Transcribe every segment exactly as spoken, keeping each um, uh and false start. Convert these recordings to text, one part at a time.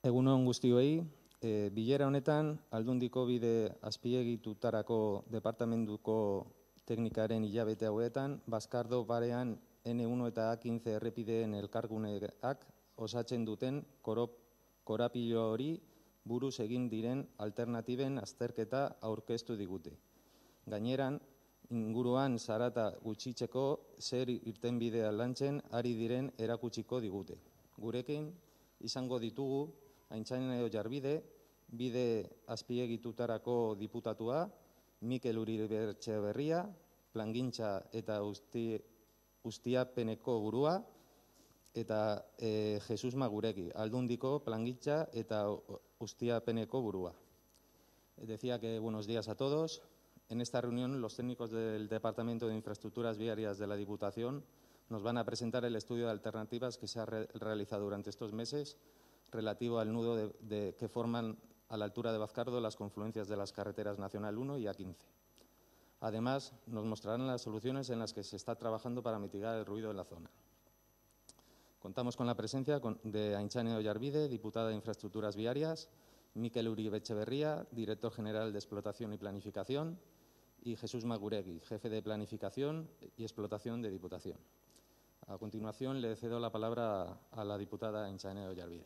Egun on guztioi, e, bilera honetan Aldundiko bide azpiegitutarako departamentuko teknikaren hilabete hauetan, Bazkardo barean ene uno eta a quince errepideen elkarguneak osatzen duten korapilo hori buruz egin diren alternatiben azterketa aurkeztu digute. Gaineran, inguruan zarata gutxitzeko zer irtenbidea lantzen ari diren erakutsiko digute. Gurekin izango ditugu Aintzane Oyarbide, bide azpiegitutarako diputatua, Mikel Uribe Etxeberria, plangintza eta ustiapeneko burua, eta eh, Jesus Maguregi, Aldundiko plangintza eta ustiapeneko burua. Decía que buenos días a todos. En esta reunión, los técnicos del Departamento de Infraestructuras Viarias de la Diputación nos van a presentar el estudio de alternativas que se ha re realizado durante estos meses relativo al nudo de, de, que forman a la altura de Bazkardo las confluencias de las carreteras Nacional uno y A quince. Además, nos mostrarán las soluciones en las que se está trabajando para mitigar el ruido en la zona. Contamos con la presencia de Aintzane Oyarbide, diputada de Infraestructuras Viarias, Mikel Uribe Etxeberria, director general de Explotación y Planificación, y Jesús Maguregui, jefe de Planificación y Explotación de Diputación. A continuación, le cedo la palabra a la diputada Aintzane Oyarbide.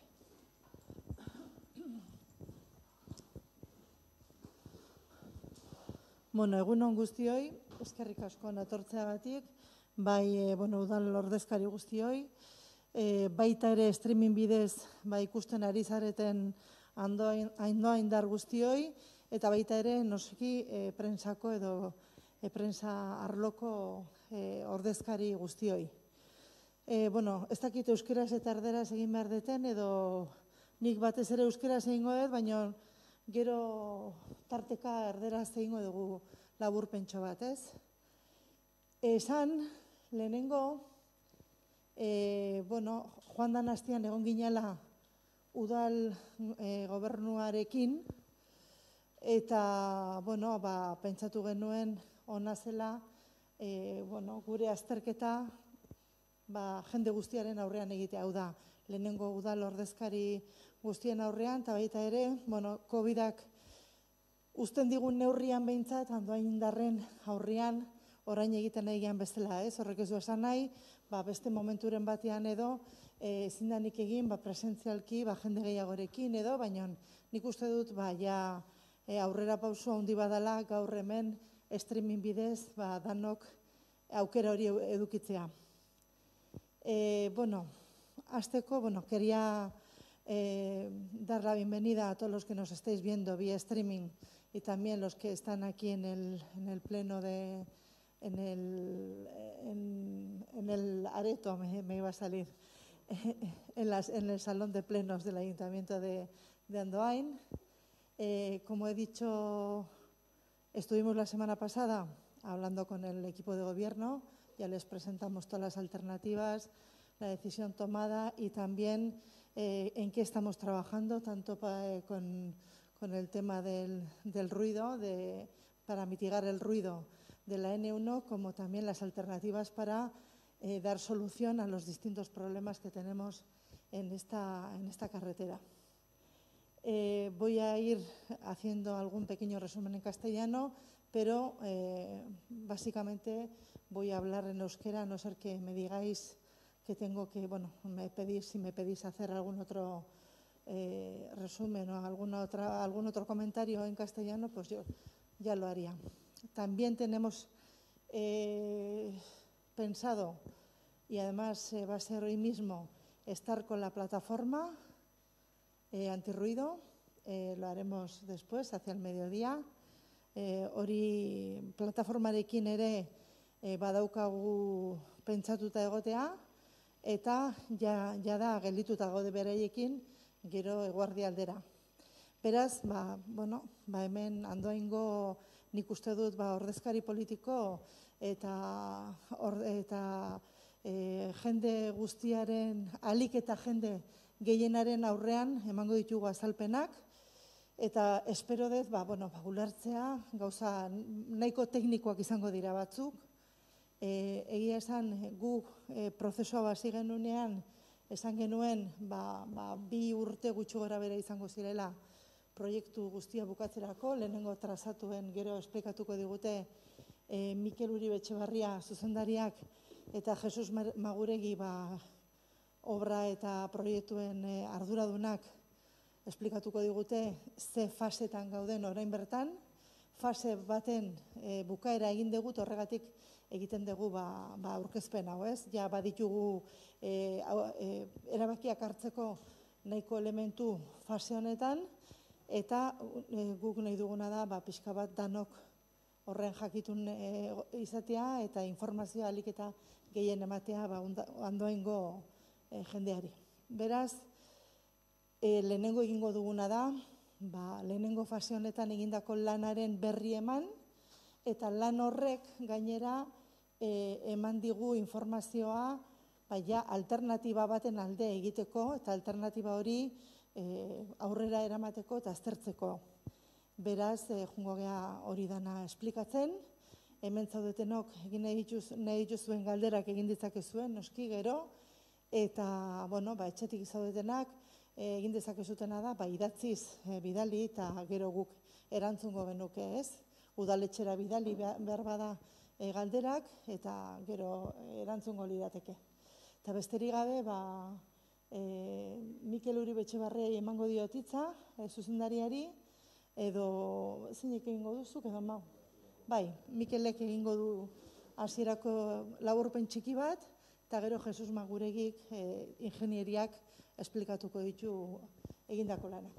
Bueno, egun on guztioi, eskerrik asko natortzeagatik, bai, e, bueno, udal ordezkari guztioi, e, baita ere streaming bidez bai ikusten ari zareten aindoa indar guztioi, eta baita ere noski e, prentsako edo e, prensa arloko e, ordezkari guztioi. E, bueno, ez dakit euskeraz eta erderaz egin behar deten, edo nik batez ere euskeraz egingo dut, baina gero tarteka erderaz egingo dugu laburpentxo bat, ez? Esan, lehenengo, e, bueno, joan dan astean egon ginela udal e, gobernuarekin, eta, bueno, ba, pentsatu genuen ona zela, e, bueno, gure azterketa ba, jende guztiaren aurrean egitea, hau da, lehenengo udal ordezkari guztien aurrean, eta baita ere, bueno, covidak uzten digun neurrian behintzat, handoa indarren aurrean, orain egiten egian bezala, ez? Horrek ez du esan nahi, ba, beste momenturen batean edo, ezin da nik egin, ba, presentzialki, ba, jende gehiagorekin edo, baina nik uste dut, ba, ja, e, aurrera pauso handi badala, gaur hemen, streaming bidez, ba, danok aukera hori edukitzea. Eh, bueno, hasteko, bueno, quería eh, dar la bienvenida a todos los que nos estáis viendo vía streaming y también los que están aquí en el, en el pleno de, en el, en, en el areto, me, me iba a salir, en, las, en el salón de plenos del Ayuntamiento de, de Andoain. Eh, como he dicho, estuvimos la semana pasada hablando con el equipo de gobierno. Ya les presentamos todas las alternativas, la decisión tomada y también eh, en qué estamos trabajando, tanto pa, eh, con, con el tema del, del ruido, de, para mitigar el ruido de la ene uno, como también las alternativas para eh, dar solución a los distintos problemas que tenemos en esta, en esta carretera. Eh, voy a ir haciendo algún pequeño resumen en castellano, pero eh, básicamente voy a hablar en euskera, a no ser que me digáis que tengo que, bueno, me pedís, si me pedís hacer algún otro eh, resumen o alguna otra, algún otro comentario en castellano, pues yo ya lo haría. También tenemos eh, pensado, y además eh, va a ser hoy mismo, estar con la plataforma eh, antirruido, eh, lo haremos después, hacia el mediodía. Eh, hori plataformarekin ere e, badaukagu pentsatuta egotea, eta ja, ja da geldituta gaude beraiekin gero eguerdi aldera. Beraz, ba, bueno, ba hemen Andoaingo nik uste dut ba, ordezkari politiko eta, or, eta e, jende guztiaren, alik eta jende gehienaren aurrean emango ditugu azalpenak, eta espero dut, ba, bueno, ba, ulertzea, gauza nahiko teknikoak izango dira batzuk. E, egia esan, gu e, prozesua basi genunean esan genuen ba, ba, bi urte gutxi gora bera izango zirela proiektu guztia bukatzerako, lehenengo trazatuen gero esplikatuko digute e, Mikel Uribe Etxebarria zuzendariak eta Jesus Maguregi ba, obra eta proiektuen e, arduradunak esplikatuko digute ze fasetan gauden orain bertan, fase baten e, bukaera egin dugu, horregatik egiten dugu ba, ba, aurkezpen hau, ez? Ja baditugu e, e, erabakiak hartzeko nahiko elementu fase honetan, eta e, guk nahi duguna da ba, pixka bat danok horren jakitun e, izatea eta informazioa alik eta gehien ematea ba, ondoengo e, jendeari. Beraz, e, lehenengo egingo duguna da, ba, lehenengo fase honetan egindako lanaren berri eman, eta lan horrek gainera e, eman digu informazioa ba, ja, alternatiba baten alde egiteko, eta alternatiba hori e, aurrera eramateko eta aztertzeko. Beraz, e, jungo gea hori dana esplikatzen, hemen zaudetenok egin nahi dituzuen galderak egin ditzakezuen, noski gero, eta, bueno, ba, etxetik zaudetenak e, egin dezakezutena da, ba, idatziz e, bidali eta gero guk erantzungo genuke, ez? Udaletxera bidali behar bada e, galderak eta gero erantzungo lirateke. Eta besterik gabe, ba, e, Mikel Uribe Etxebarriai emango diot hitza, e, zuzendariari, edo zeinek egingo duzu, edo mau? Bai, Mikelek egingo du hasierako laburpen txiki bat, eta gero Jesus Maguregik e, ingenieriak esplikatuko ditu egindako lanak.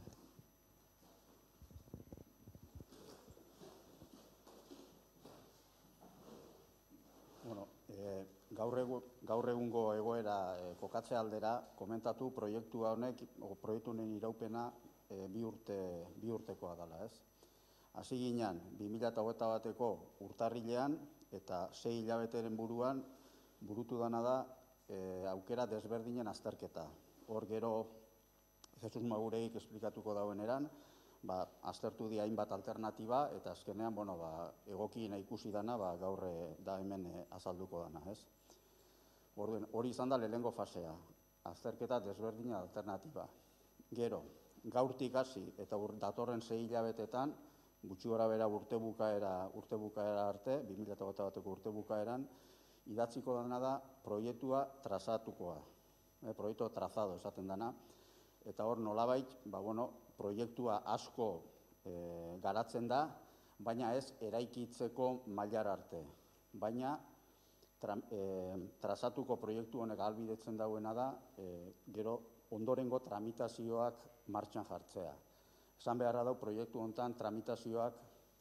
Bueno, eh, gaur, egu, gaur egungo egoera eh, kokatze aldera, komentatu proiektu honek, o proiektu honen iraupena e, bi, urte, bi urtekoa dela, ez? Hasi ginean, bi mila hogeita bateko urtarrilean eta sei hilabeteren buruan burutu dana da e, aukera desberdinen azterketa. Hor gero, Jesus Maguregik esplikatuko dauen eran, ba, aztertu di hainbat alternatiba eta azkenean, bueno, ba, egokiena ikusi dana, ba, gaur e, da hemen e, azalduko dana, ez? Orduen, hori izan da lehenengo fasea, azterketa desberdina alternatiba. Gero, gaurtik hasi eta datorren sei hilabetetan, gutxi gora bera urte bukaera, urte bukaera arte, bi mila hogeita bateko urte bukaeran, idatziko dana da proiektua trazatukoa, eh, proiektu trazado esaten dana, eta hor nolabait, ba, bueno, proiektua asko e, garatzen da, baina ez eraikitzeko mailar arte. Baina tra, e, trazatuko proiektu honek ahalbidetzen dauena da, e, gero ondorengo tramitazioak martxan jartzea. Esan beharra dau proiektu honetan tramitazioak,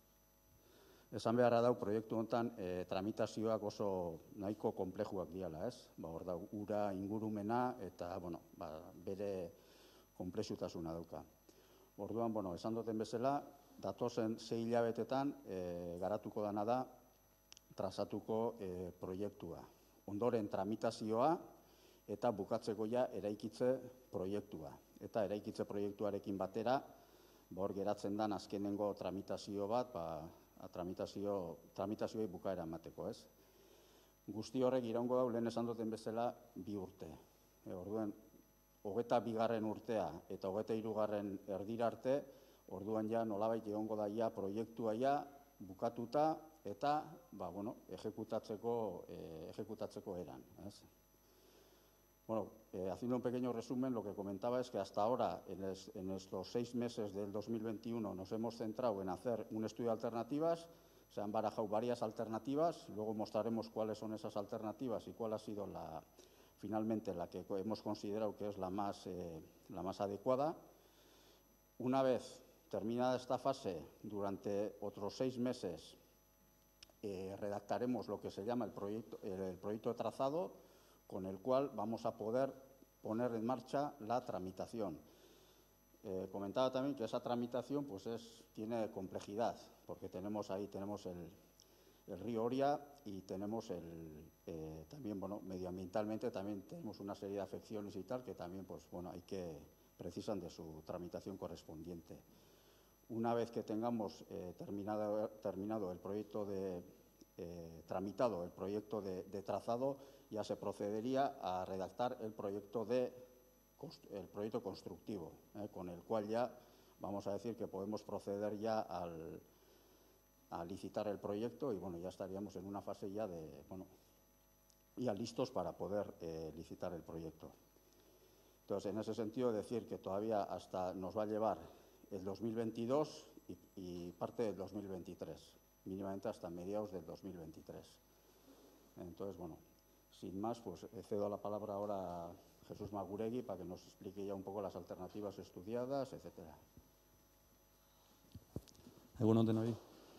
esan beharra dau proiektu honetan e, tramitazioak oso nahiko konplejuak diala, ez? Ba, hor da, ura, ingurumena eta, bueno, ba, bere konplexutasuna dauka. Orduan, bueno, esan duten bezala, datozen sei hilabetetan e, garatuko dana da trazatuko e, proiektua. Ondoren tramitazioa eta bukatzeko ja eraikitze proiektua. Eta eraikitze proiektuarekin batera, ba, hor geratzen dan azkenengo tramitazio bat, ba, tramitazio, tramitazioei bukaera emateko, ez? Guzti horrek iraungo dau, lehen esan duten bezala, bi urte. E, orduan, hogeta bigarren urtea eta hogeta hirugarren erdira arte, orduan ja nolabait egongo da ja proiektua ja bukatuta eta, ba, bueno, ejekutatzeko, eh, ejekutatzeko eran, ez? Bueno, eh, haciendo un pequeño resumen, lo que comentaba es que hasta ahora, en, es, en estos seis meses del dos mil veintiuno, nos hemos centrado en hacer un estudio de alternativas, se han barajado varias alternativas, luego mostraremos cuáles son esas alternativas y cuál ha sido la, finalmente la que hemos considerado que es la más, eh, la más adecuada. Una vez terminada esta fase, durante otros seis meses, eh, redactaremos lo que se llama el proyecto, el proyecto de trazado, con el cual vamos a poder poner en marcha la tramitación. Eh, comentaba también que esa tramitación pues es, tiene complejidad, porque tenemos ahí tenemos el, el río Oria y tenemos el, eh, también, bueno, medioambientalmente también tenemos una serie de afecciones y tal que también, pues, bueno, hay que, precisan de su tramitación correspondiente. Una vez que tengamos eh, terminado, terminado el proyecto de eh, tramitado el proyecto de, de trazado, ya se procedería a redactar el proyecto, de, el proyecto constructivo, eh, con el cual ya vamos a decir que podemos proceder ya al, a licitar el proyecto y bueno, ya estaríamos en una fase ya de, bueno, ya listos para poder eh, licitar el proyecto. Entonces, en ese sentido, decir que todavía hasta nos va a llevar el dos mil veintidós y, y parte del dos mil veintitrés, mínimamente hasta mediados del dos mil veintitrés. Entonces, bueno, sin más, pues cedo la palabra ahora a Jesús Maguregui para que nos explique ya un poco las alternativas estudiadas, etcétera. Egun on denoi.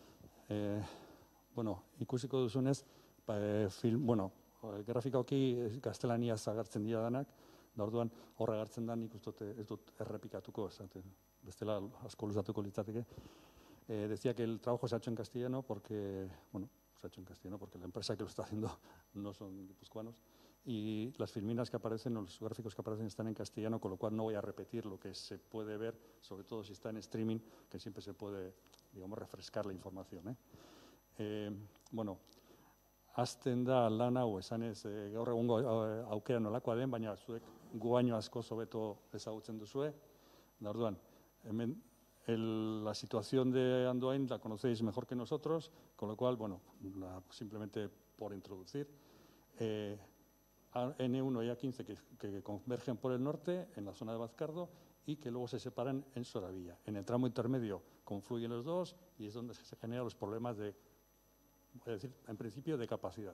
Eh, bueno, ikusiko duzunez, ba, e, film, bueno, grafikoki gaztelaniaz agertzen dira danak, da orduan horra agertzen da nik uste dut ez dut errepikatuko, esaten, bestela asko luzatuko litzateke. Eh, decía que el trabajo se ha hecho en castellano porque, bueno, se ha hecho en castellano porque la empresa que lo está haciendo no son guipuzcoanos y las filminas que aparecen o los gráficos que aparecen están en castellano, con lo cual no voy a repetir lo que se puede ver, sobre todo si está en streaming, que siempre se puede, digamos, refrescar la información. Eh? Eh, bueno, hasten da lan hau esanez e, gaur egungo aukera nolakoa den, baina zuek gu baino asko hobeto ezagutzen duzue. Da orduan, hemen el, la situación de Andoain la conocéis mejor que nosotros, con lo cual, bueno, la, simplemente por introducir, eh, N uno y A quince que, que convergen por el norte en la zona de Bazcardo y que luego se separan en Soravilla. En el tramo intermedio confluyen los dos y es donde se generan los problemas de, voy a decir, en principio, de capacidad.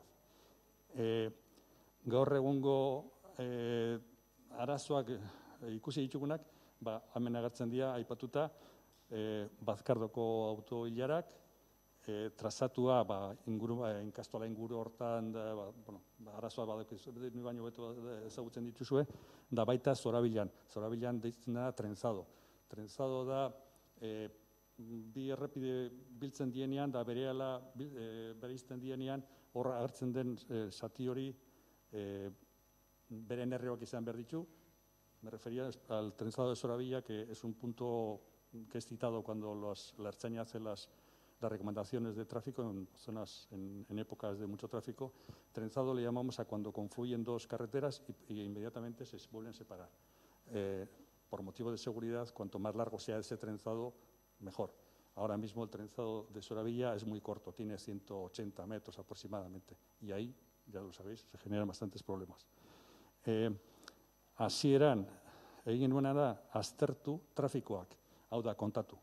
Eh, gaur egungo eh, arazoak eh, ikusi ditugunak, ba, hemen agertzen dira aipatuta eh, Bazkardoko autoilarak, eh, trazatua ba, inguru, ba, inkastola inguru hortan, da, ba, bueno, ba, arazoa badak ni baino beto ezagutzen dituzue, da baita Zorabilan. Zorabilan deitzen da trenzado. Trenzado da eh, bi errepide biltzen dienean, da berehala e, bereizten dienean, horra agertzen den e, zati hori e, beren erreoak izan behar ditu. Me refería al trenzado de Soravilla, que es un punto que es citado cuando los, la Ertzaintza hace las, las recomendaciones de tráfico en zonas, en, en épocas de mucho tráfico. Trenzado le llamamos a cuando confluyen dos carreteras y, y inmediatamente se vuelven a separar. Eh, por motivo de seguridad, cuanto más largo sea ese trenzado, mejor. Ahora mismo el trenzado de Soravilla es muy corto, tiene ciento ochenta metros aproximadamente, y ahí, ya lo sabéis, se generan bastantes problemas. Eh, hasieran, egin nuena da, aztertu trafikoak, hau da, kontatu.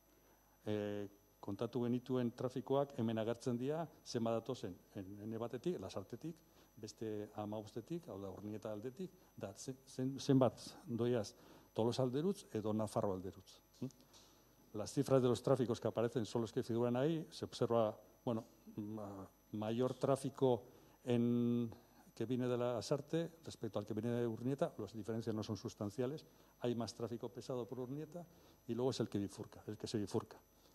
Eh, kontatu genituen trafikoak hemen agertzen dira, zenbat datozen, ene batetik, lasartetik, beste hamabostetik, hau da, Urnieta aldetik, da, zen, zenbat doiaz Tolosa alderutz edo Nafarro alderutz. Las cifras de los tráficos que aparecen son los que figuran ahí. Se observa, bueno, mayor tráfico en, que viene de la Lasarte respecto al que viene de Urnieta. Las diferencias no son sustanciales. Hay más tráfico pesado por Urnieta y luego es el que bifurca, el que se bifurca.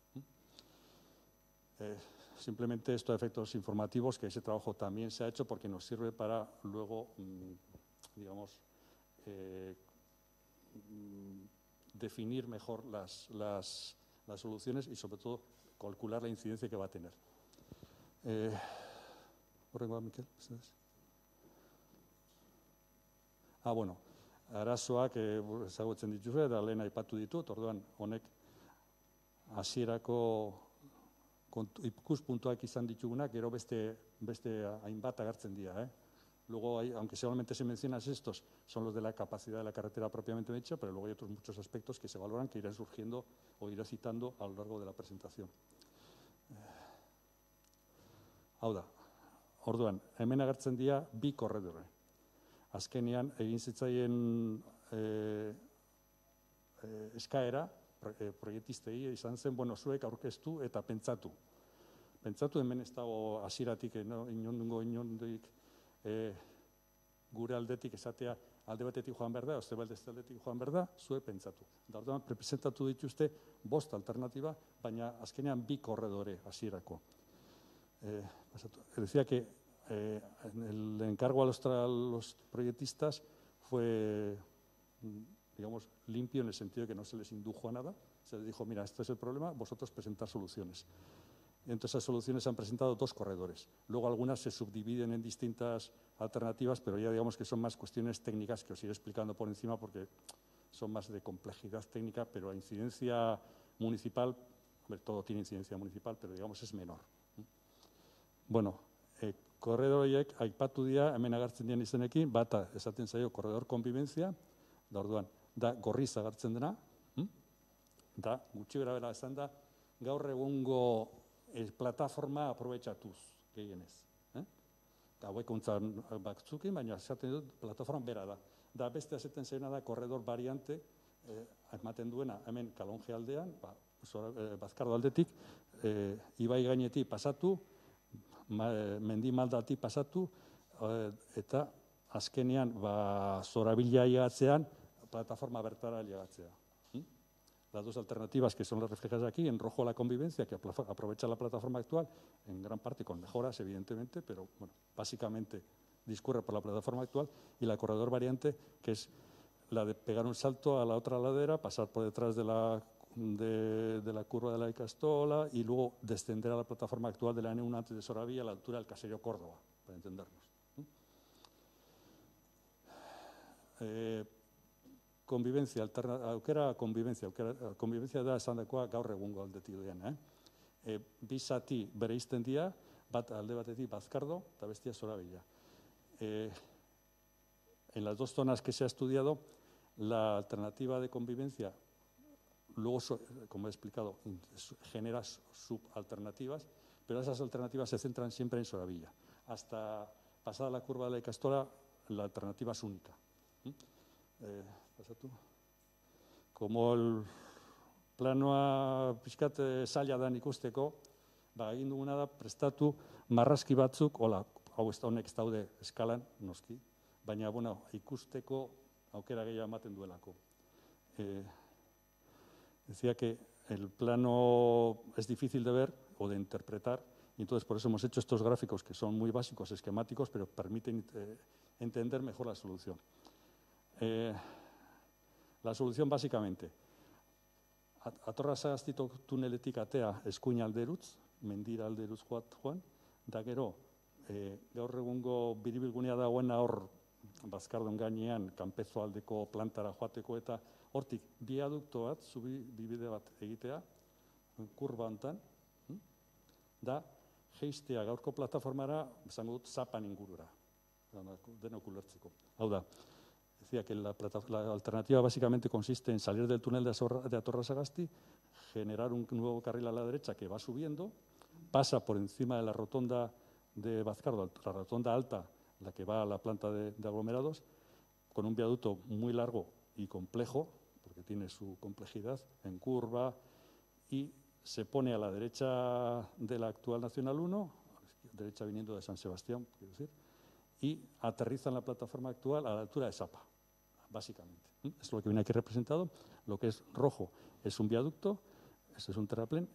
Eh, simplemente esto a efectos informativos, que ese trabajo también se ha hecho porque nos sirve para luego, mmm, digamos, eh, mmm, definir mejor las, las, las soluciones y, sobre todo, calcular la incidencia que va a tener. Eh, ah, bueno, arazoak ezagutzen dituzue, eta lehen aipatu ditut, orduan honek hasierako ikuspuntuak izan ditugunak, gero beste, beste hainbat agertzen dira, eh? Luego, hay, aunque solamente se mencionan estos, son los de la capacidad de la carretera propiamente dicha, pero luego hay otros muchos aspectos que se valoran, que irán surgiendo o iré citando a lo largo de la presentación. Hau da, orduan, hemen agertzen dira bi korredore. Azkenean, egin zitzaien eh, eh, eskaera, eh, proiektistei izan zen, bueno, zuek aurkeztu eta pentsatu. Pentsatu hemen ez dago hasieratik, no, inondungo inondik, E, gure aldetik esatea alde batetik joan behar da, oste baldezte aldetik joan behar da, zue pentsatu. Da orduan, presentatu dituzte bost alternatiba, baina azkenean bi korredore hasierako. Eh, decía que eh, el encargo a los, a los proyectistas fue, digamos, limpio en el sentido de que no se les indujo a nada, se les dijo, mira, este es el problema, vosotros presentar soluciones. Entre esas soluciones se han presentado dos corredores. Luego algunas se subdividen en distintas alternativas, pero ya digamos que son más cuestiones técnicas que os iré explicando por encima porque son más de complejidad técnica, pero la incidencia municipal, hombre, todo tiene incidencia municipal, pero digamos es menor. Bueno, eh, korredor horiek aipatu dira hemen agertzen diren izenekin, bata esaten zaio korredor konbibentzia, da orduan, da gorriz agertzen dena, hm? da gutxi berabera esan da, gaur egungo eh, plataforma aprobetxatuz gehienez. Eh? Eta hauekuntzan batzukin, baina esaten dut plataforma bera da. Da beste esaten zaioa da korredor variante, eh, ematen duena hemen Kalonje aldean, ba, zora, eh, Bazkardo aldetik, eh, ibai gainetik pasatu, Ma, mendi maldatik pasatu, eh, eta azkenean ba, Zorabila llegatzean, plataforma bertara llegatzea. ¿Mm? Las dos alternativas que son las reflejadas aquí, en rojo la convivencia, que aprovecha la plataforma actual, en gran parte con mejoras, evidentemente, pero bueno, básicamente discurre por la plataforma actual, y la corredor variante, que es la de pegar un salto a la otra ladera, pasar por detrás de la De, de la curva de la Icastola y luego descender a la plataforma actual de la N uno antes de Soravilla a la altura del caserío Córdoba, para entendernos. Eh, convivencia, alterna, aukera convivencia, aukera, convivencia da esan dakoa gaur egungo aldetik duena. Eh? Eh, bi zati bereizten dira, bat alde batetik Bazkardo eta bestia Soravilla. Eh, en las dos zonas que se ha estudiado, la alternativa de convivencia luego, como he explicado, genera subalternativas, pero esas alternativas se centran siempre en Soravilla. Hasta pasada la curva de la Icastola, la alternativa es única. Eh, pasa tú. Como el planoa pixkat zaila da ikusteko, ba, egin duguna da prestatu marrazki batzuk, hola, hau ez da honek ez daude eskalan, noski, baina bueno, ikusteko aukera gehiago ematen duelako. Eh, Decía que el plano es difícil de ver o de interpretar, y entonces por eso hemos hecho estos gráficos que son muy básicos, esquemáticos, pero permiten eh, entender mejor la solución. Eh, la solución básicamente, Atorra Sagastito tuneletik atea eskuin alderutz, mendira alderutz joan, da gero, eh, gaur egungo biribilgunea dagoena hor Bazkardon gainean, Kanpezo aldeko plantara joateko eta hortik biadukto bat, zubi bibide bat egitea, kurba hontan, da jeistea gaurko plataformara, esango dut, zapan ingurura, denok ulertzeko. Hau da, decía que la, la alternativa básicamente consiste en salir del túnel de, Azorra, de Atorra Sagasti, generar un nuevo carril a la derecha que va subiendo, pasa por encima de la rotonda de Bazkardo, la rotonda alta, la que va a la planta de, de aglomerados, con un viaducto muy largo y complejo, porque tiene su complejidad, en curva, y se pone a la derecha de la actual Nacional uno, derecha viniendo de San Sebastián, quiero decir, y aterriza en la plataforma actual a la altura de Sapa, básicamente. Es lo que viene aquí representado. Lo que es rojo es un viaducto, este es un terraplén,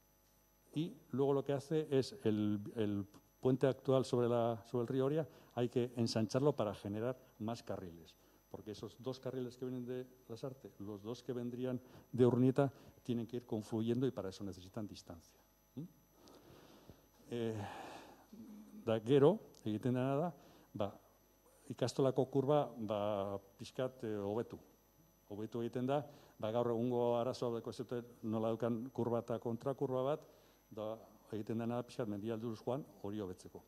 y luego lo que hace es el, el puente actual sobre, la, sobre el río Oria, hay que ensancharlo para generar más carriles, porque esos dos carriles que vienen de Lasarte, los dos que vendrían de Urnieta, tienen que ir confluyendo y para eso necesitan distancia. ¿Mm? Eh, da gero, egiten dena da, ba, ikastolako kurba ba, pixkat eh, hobetu. Hobetu egiten da, ba, gaur egungo arazoa deko zuten nola dukan kurba eta kontrakurba bat, da egiten dena pixkat mendialduruz joan hori hobetzeko.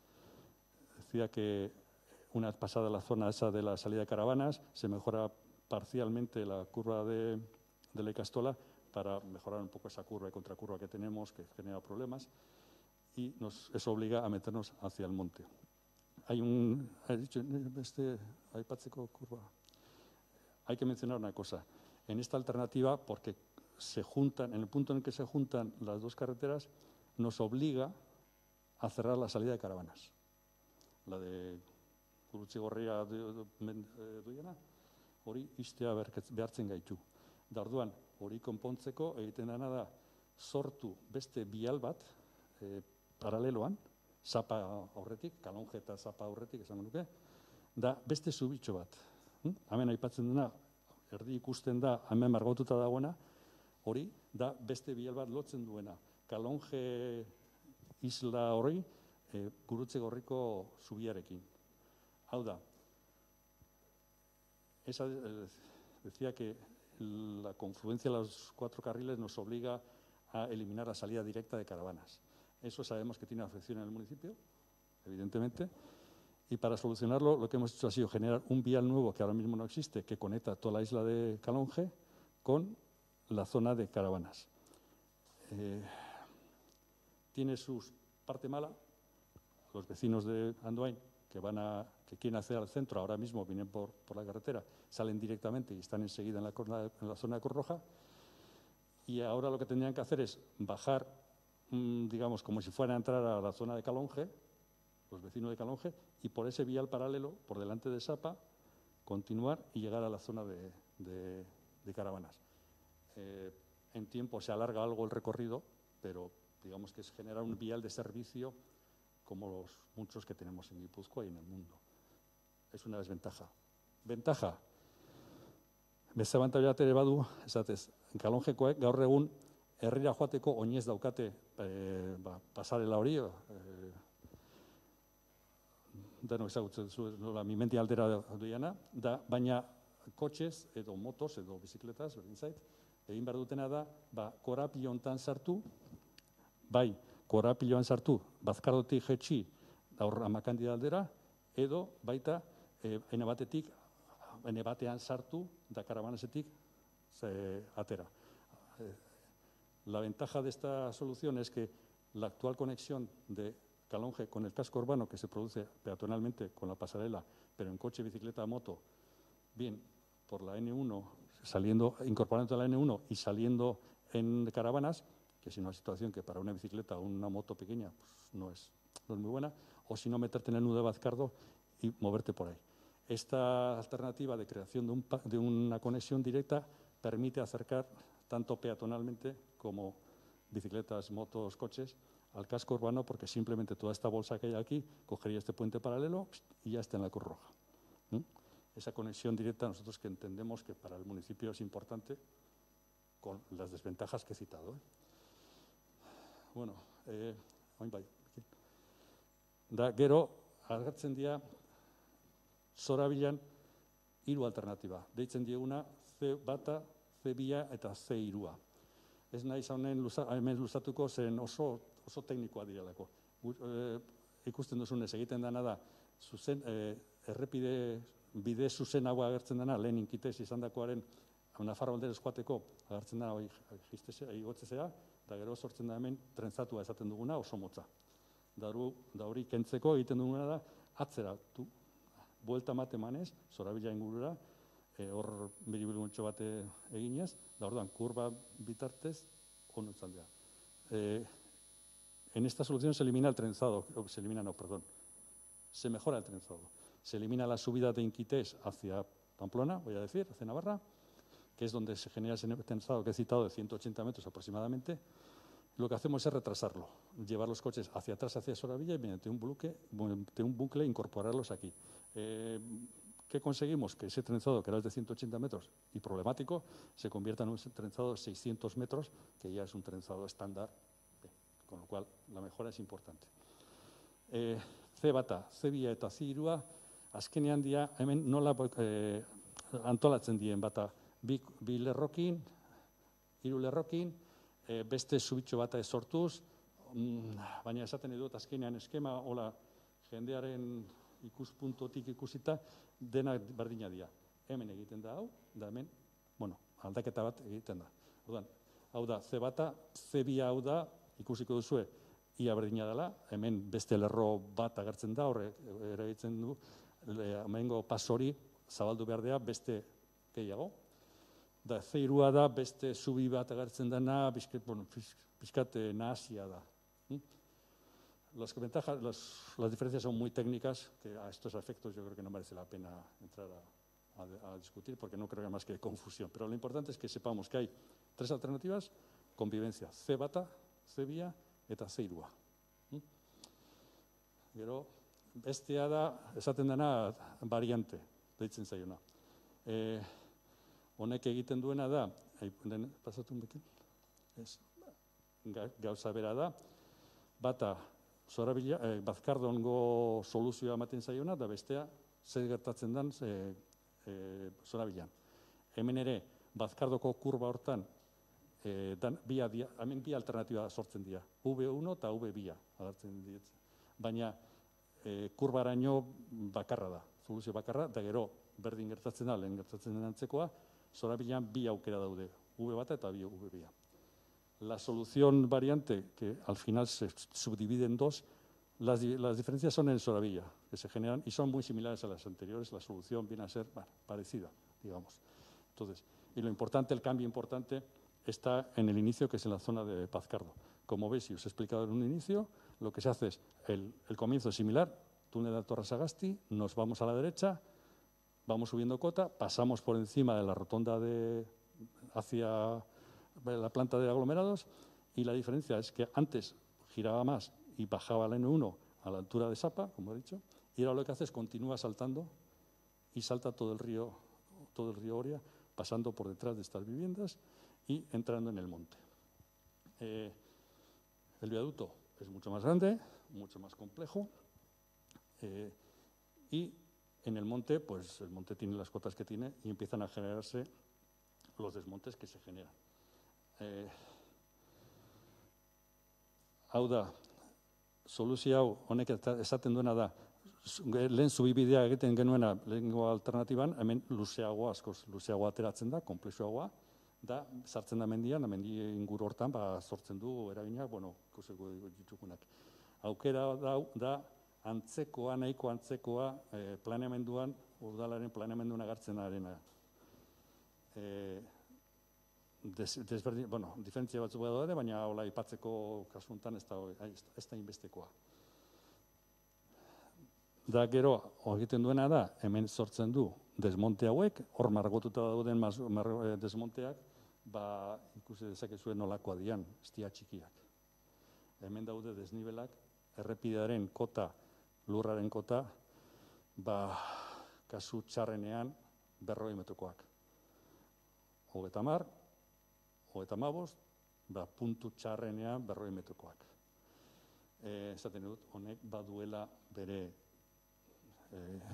Decía que una vez pasada la zona esa de la salida de caravanas, se mejora parcialmente la curva de, de la Icastola para mejorar un poco esa curva y contracurva que tenemos, que genera problemas, y nos, eso obliga a meternos hacia el monte. Hay un, he dicho, este, hay pacheco curva. Hay que mencionar una cosa. En esta alternativa, porque se juntan, en el punto en el que se juntan las dos carreteras, nos obliga a cerrar la salida de caravanas. La de Gurutxigorria duena, hori istea behartzen gaitu. Da orduan, hori konpontzeko egiten dena da sortu beste bial bat e, paraleloan, Zapa aurretik, Kalonje eta Zapa aurretik esango nuke, da beste zubitxo bat. Hm? Hemen aipatzen dena, erdi ikusten da, hemen margotuta dagoena, hori da beste bial bat lotzen duena. Kalonge isla hori e, Gurutze Gorriko zubiarekin. Hau da, esa, eh, decía que la confluencia de los cuatro carriles nos obliga a eliminar la salida directa de caravanas. Eso sabemos que tiene afección en el municipio, evidentemente, y para solucionarlo lo que hemos hecho ha sido generar un vial nuevo que ahora mismo no existe, que conecta toda la isla de Kalonge con la zona de caravanas. Eh, tiene su parte mala, los vecinos de Andoain que, van a, que quieren acceder al centro, ahora mismo vienen por, por la carretera, salen directamente y están enseguida en la, en la zona de Cruz Roja, y ahora lo que tendrían que hacer es bajar, mmm, digamos, como si fueran a entrar a la zona de Kalonge, los vecinos de Kalonge, y por ese vial paralelo, por delante de Sapa, continuar y llegar a la zona de, de, de caravanas. Eh, en tiempo se alarga algo el recorrido, pero digamos que es generar un vial de servicio como los muchos que tenemos en Guipúzcoa y en el mundo. Es una desventaja. Ventaja, beste abantaila ere badu, esatez, Kalonjekoek gaur egun herrira joateko oinez daukate e, ba, pasarela hori, e, denok ezagutzen zuen nola mimendi aldera duiana, da, baina kotxez edo motos edo bizikletaz, berdin zait, egin behar dutena da, ba, korapilo hontan sartu, bai, korapiloan sartu, bazkardotik jetxi, aur amakandida aldera, edo baita, e, ene batetik, ene batean sartu, da karabanasetik, ze, atera. La ventaja de esta solución es que la actual conexión de Kalonge con el casco urbano que se produce peatonalmente con la pasarela, pero en coche, bicicleta, moto, bien por la ene uno, saliendo, incorporando la ene uno y saliendo en caravanas, que es una situación que para una bicicleta o una moto pequeña pues no, es, no es muy buena, o si no meterte en el nudo de Bazcardo y moverte por ahí. Esta alternativa de creación de, un, de una conexión directa permite acercar tanto peatonalmente como bicicletas, motos, coches al casco urbano, porque simplemente toda esta bolsa que hay aquí cogería este puente paralelo y ya está en la Cruz Roja. ¿Mm? Esa conexión directa nosotros que entendemos que para el municipio es importante, con las desventajas que he citado. ¿eh? Bueno, eh, bai, da, gero, agertzen dira, Zorabilan hiru alternatiba. Deitzen dieguna C bata, C bia eta C hirua. Ez naiz honen luza, hemen luzatuko zen oso, oso teknikoa direlako. E, ikusten duzunez egiten dena da, zuzen, e, errepide bide zuzenago agertzen dena, lehen inkitez izan dakoaren Nafarro alderez joateko agertzen dena igotzezea, eta gero sortzen da hemen trentzatua esaten duguna oso motza. Da hori kentzeko egiten duguna da, atzeratu, buelta mate manez, Zorabila ingurura, e, hor biribilguntxo bate eginez, da orduan, kurba bitartez, onutzaldea. Eh, en esta solución se elimina el trenzado, o se elimina, no, perdón, se mejora el trenzado. Se elimina la subida de Inquités hacia Pamplona, voy a decir, hacia Navarra, que es donde se genera ese trenzado que he citado de ciento ochenta metros aproximadamente. Lo que hacemos es retrasarlo, llevar los coches hacia atrás, hacia Soravilla, y mediante un bucle, mediante un bucle incorporarlos aquí. Eh, ¿Qué conseguimos? Que ese trenzado, que era de ciento ochenta metros y problemático, se convierta en un trenzado de seiscientos metros, que ya es un trenzado estándar, con lo cual la mejora es importante. Eh, C bata, C bia eta C hirua, azkenean dia, hemen nola eh, antolatzen dien bata, bi, bi lerrokin, hiru lerrokin, E, beste subitxo bata ez sortuz, mm, baina esaten edut azkenean eskema, hola, jendearen ikuspuntotik ikusita, dena berdina dira. Hemen egiten da hau, da hemen, bueno, aldaketa bat egiten da. Orduan, hau da, C bata, C bia hau da, ikusiko duzue, ia berdina dela, hemen beste lerro bat agertzen da, horrek ere egiten du, hemengo pasori zabaldu behar dira beste gehiago. Da, C hirua da, beste zubi bat agertzen dena, bizkat, bueno, bizkat nahasia da. ¿Mm? Las, ventajas, las, las diferencias son muy técnicas, que a estos efectos yo creo que no merece la pena entrar a, a, a discutir, porque no creo que más que confusión. Pero lo importante es que sepamos que hay tres alternativas, convivencia, C bata, C bia eta C hirua. ¿Mm? Gero, bestea da, esaten dena, variante, deitzen zaiona. Eh, Honek egiten duena da, pasatu bekin, ez, gauza bera da, bata Zorabila, eh, Bazkardongo soluzioa ematen zaiona, da bestea zer gertatzen den eh, eh, Zorabilan. Hemen ere, Bazkardoko kurba hortan, eh, dan, bi, hemen bi alternatiba sortzen dira, V uno eta V bi agertzen dira. Baina eh, kurbaraino bakarra da, soluzio bakarra, da gero berdin gertatzen da, lehen gertatzen den antzekoa, Zorabilan bi aukera daude, V bata eta bi V bi. La solución variante, que al final se subdivide en dos, las, las diferencias son en Zoravilla, que se generan y son muy similares a las anteriores. La solución viene a ser bueno, parecida, digamos. Entonces, y lo importante, el cambio importante, está en el inicio, que es en la zona de Bazcardo. Como veis, y os he explicado en un inicio, lo que se hace es, el, el comienzo es similar, túnel de Torre Sagasti, nos vamos a la derecha, vamos subiendo cota, pasamos por encima de la rotonda de, hacia la planta de aglomerados, y la diferencia es que antes giraba más y bajaba la N uno a la altura de Sapa, como he dicho, y ahora lo que hace es continúa saltando y salta todo el río, todo el río Oria, pasando por detrás de estas viviendas y entrando en el monte. Eh, el viaducto es mucho más grande, mucho más complejo, eh, y en el monte, pues el monte tiene las cotas que tiene y empiezan a generarse los desmontes que se generan. Eh, hau da, soluzio hau honek esaten duena da, lehen zubibidea egiten genuena lehengo alternatiban, hemen luzeagoa, askoz luzeagoa ateratzen da, komplexuagoa, da, sartzen da mendian, mendi inguru hortan, ba, sortzen du eraginak, bueno, ikusiko ditugunak. Aukera da, da antzekoa, nahiko antzekoa eh, planeamenduan, udalaren planeamenduan agertzen arena. Eh, Des, desberdin, bueno, diferentzia batzuk daude, baina hola aipatzeko kasuntan ez da, ez da inbestekoa. Da gero, egiten duena da, hemen sortzen du desmonte hauek, hor margotuta dauden mar, mar, desmonteak, ba, ikusi dezakezuen nolakoa dian, estia txikiak. Hemen daude desnibelak, errepidearen kota, lurraren kota, ba, kasu txarrenean berroi metrokoak. Hogeta mar, hogeita hamabost, ba, puntu txarrenean berroi metrokoak. Eh, esaten dut, honek baduela bere eh,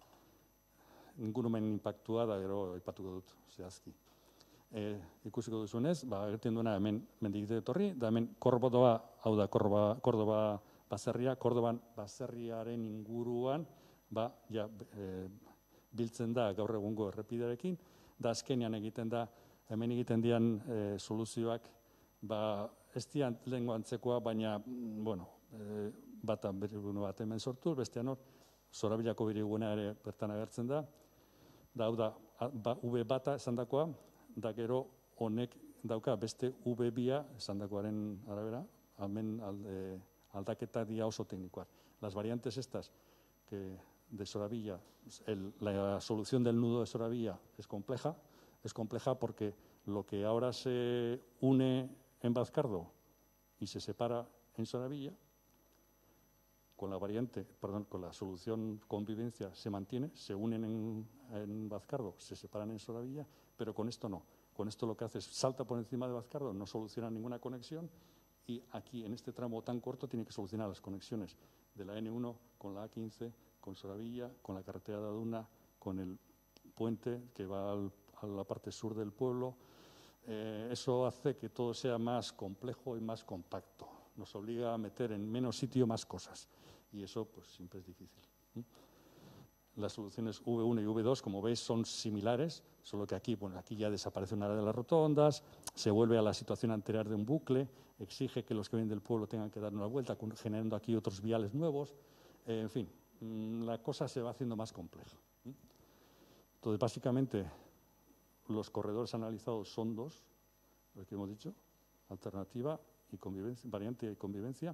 ingurumen impactua, da gero aipatuko dut zehazki. Eh, ikusiko duzunez, ba, egiten duena hemen mendigite etorri, da hemen Kordoba, hau da Kordoba, Kordoba baserria, Kordoban baserriaren inguruan, ba, ja, eh, biltzen da gaur egungo errepidearekin, da azkenean egiten da, hemen egiten dian e, soluzioak, ba, ez dian lehenko antzekoa, baina, bueno, e, bata berigune bat hemen sortu, bestean hor, Zorabilako beriguna ere bertan agertzen da, da, hau da, ba, V bata esan dakoa, da gero honek dauka beste V bia esan dakoaren arabera, hemen alde, aldaketa dia oso teknikoak. Las variantes estas, que de Zoravilla, el, la solución del nudo de Zoravilla es compleja, es compleja porque lo que ahora se une en Bazcardo y se separa en Zoravilla, con la variante, perdón, con la solución convivencia se mantiene, se unen en, en Bazcardo, se separan en Zoravilla, pero con esto no. Con esto lo que hace es salta por encima de Bazcardo, no soluciona ninguna conexión y aquí en este tramo tan corto tiene que solucionar las conexiones de la N uno con la A quince, con Zoravilla, con la carretera de Aduna, con el puente que va al a la parte sur del pueblo, eh, eso hace que todo sea más complejo y más compacto. Nos obliga a meter en menos sitio más cosas y eso pues siempre es difícil. ¿Mm? Las soluciones V uno y V dos, como veis, son similares, solo que aquí, bueno, aquí ya desaparece una de las rotondas, se vuelve a la situación anterior de un bucle, exige que los que vienen del pueblo tengan que dar una vuelta, generando aquí otros viales nuevos, eh, en fin, la cosa se va haciendo más compleja. ¿Mm? Entonces, básicamente, los corredores analizados son dos, lo que hemos dicho, alternativa y convivencia, variante y convivencia,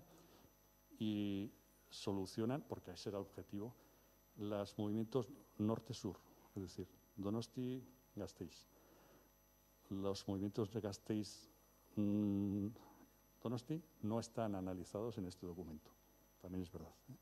y solucionan, porque ese era el objetivo, los movimientos norte-sur, es decir, Donosti-Gasteiz. Los movimientos de Gasteiz-Donosti no están analizados en este documento, también es verdad. ¿eh?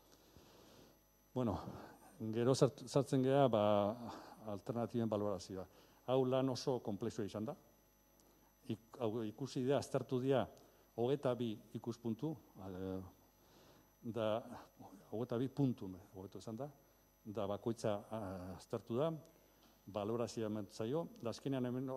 Bueno, gero sartzen gea, ba, alternatiben balorazioa. Hau lan oso komplexua izan da. Ik, hau ikusi dira, aztertu dira hogeita bi ikuspuntu, da, hogeita bi puntu, hogeto esan da, da bakoitza aztertu da, balorazioa eman zaio, da azkenean hemen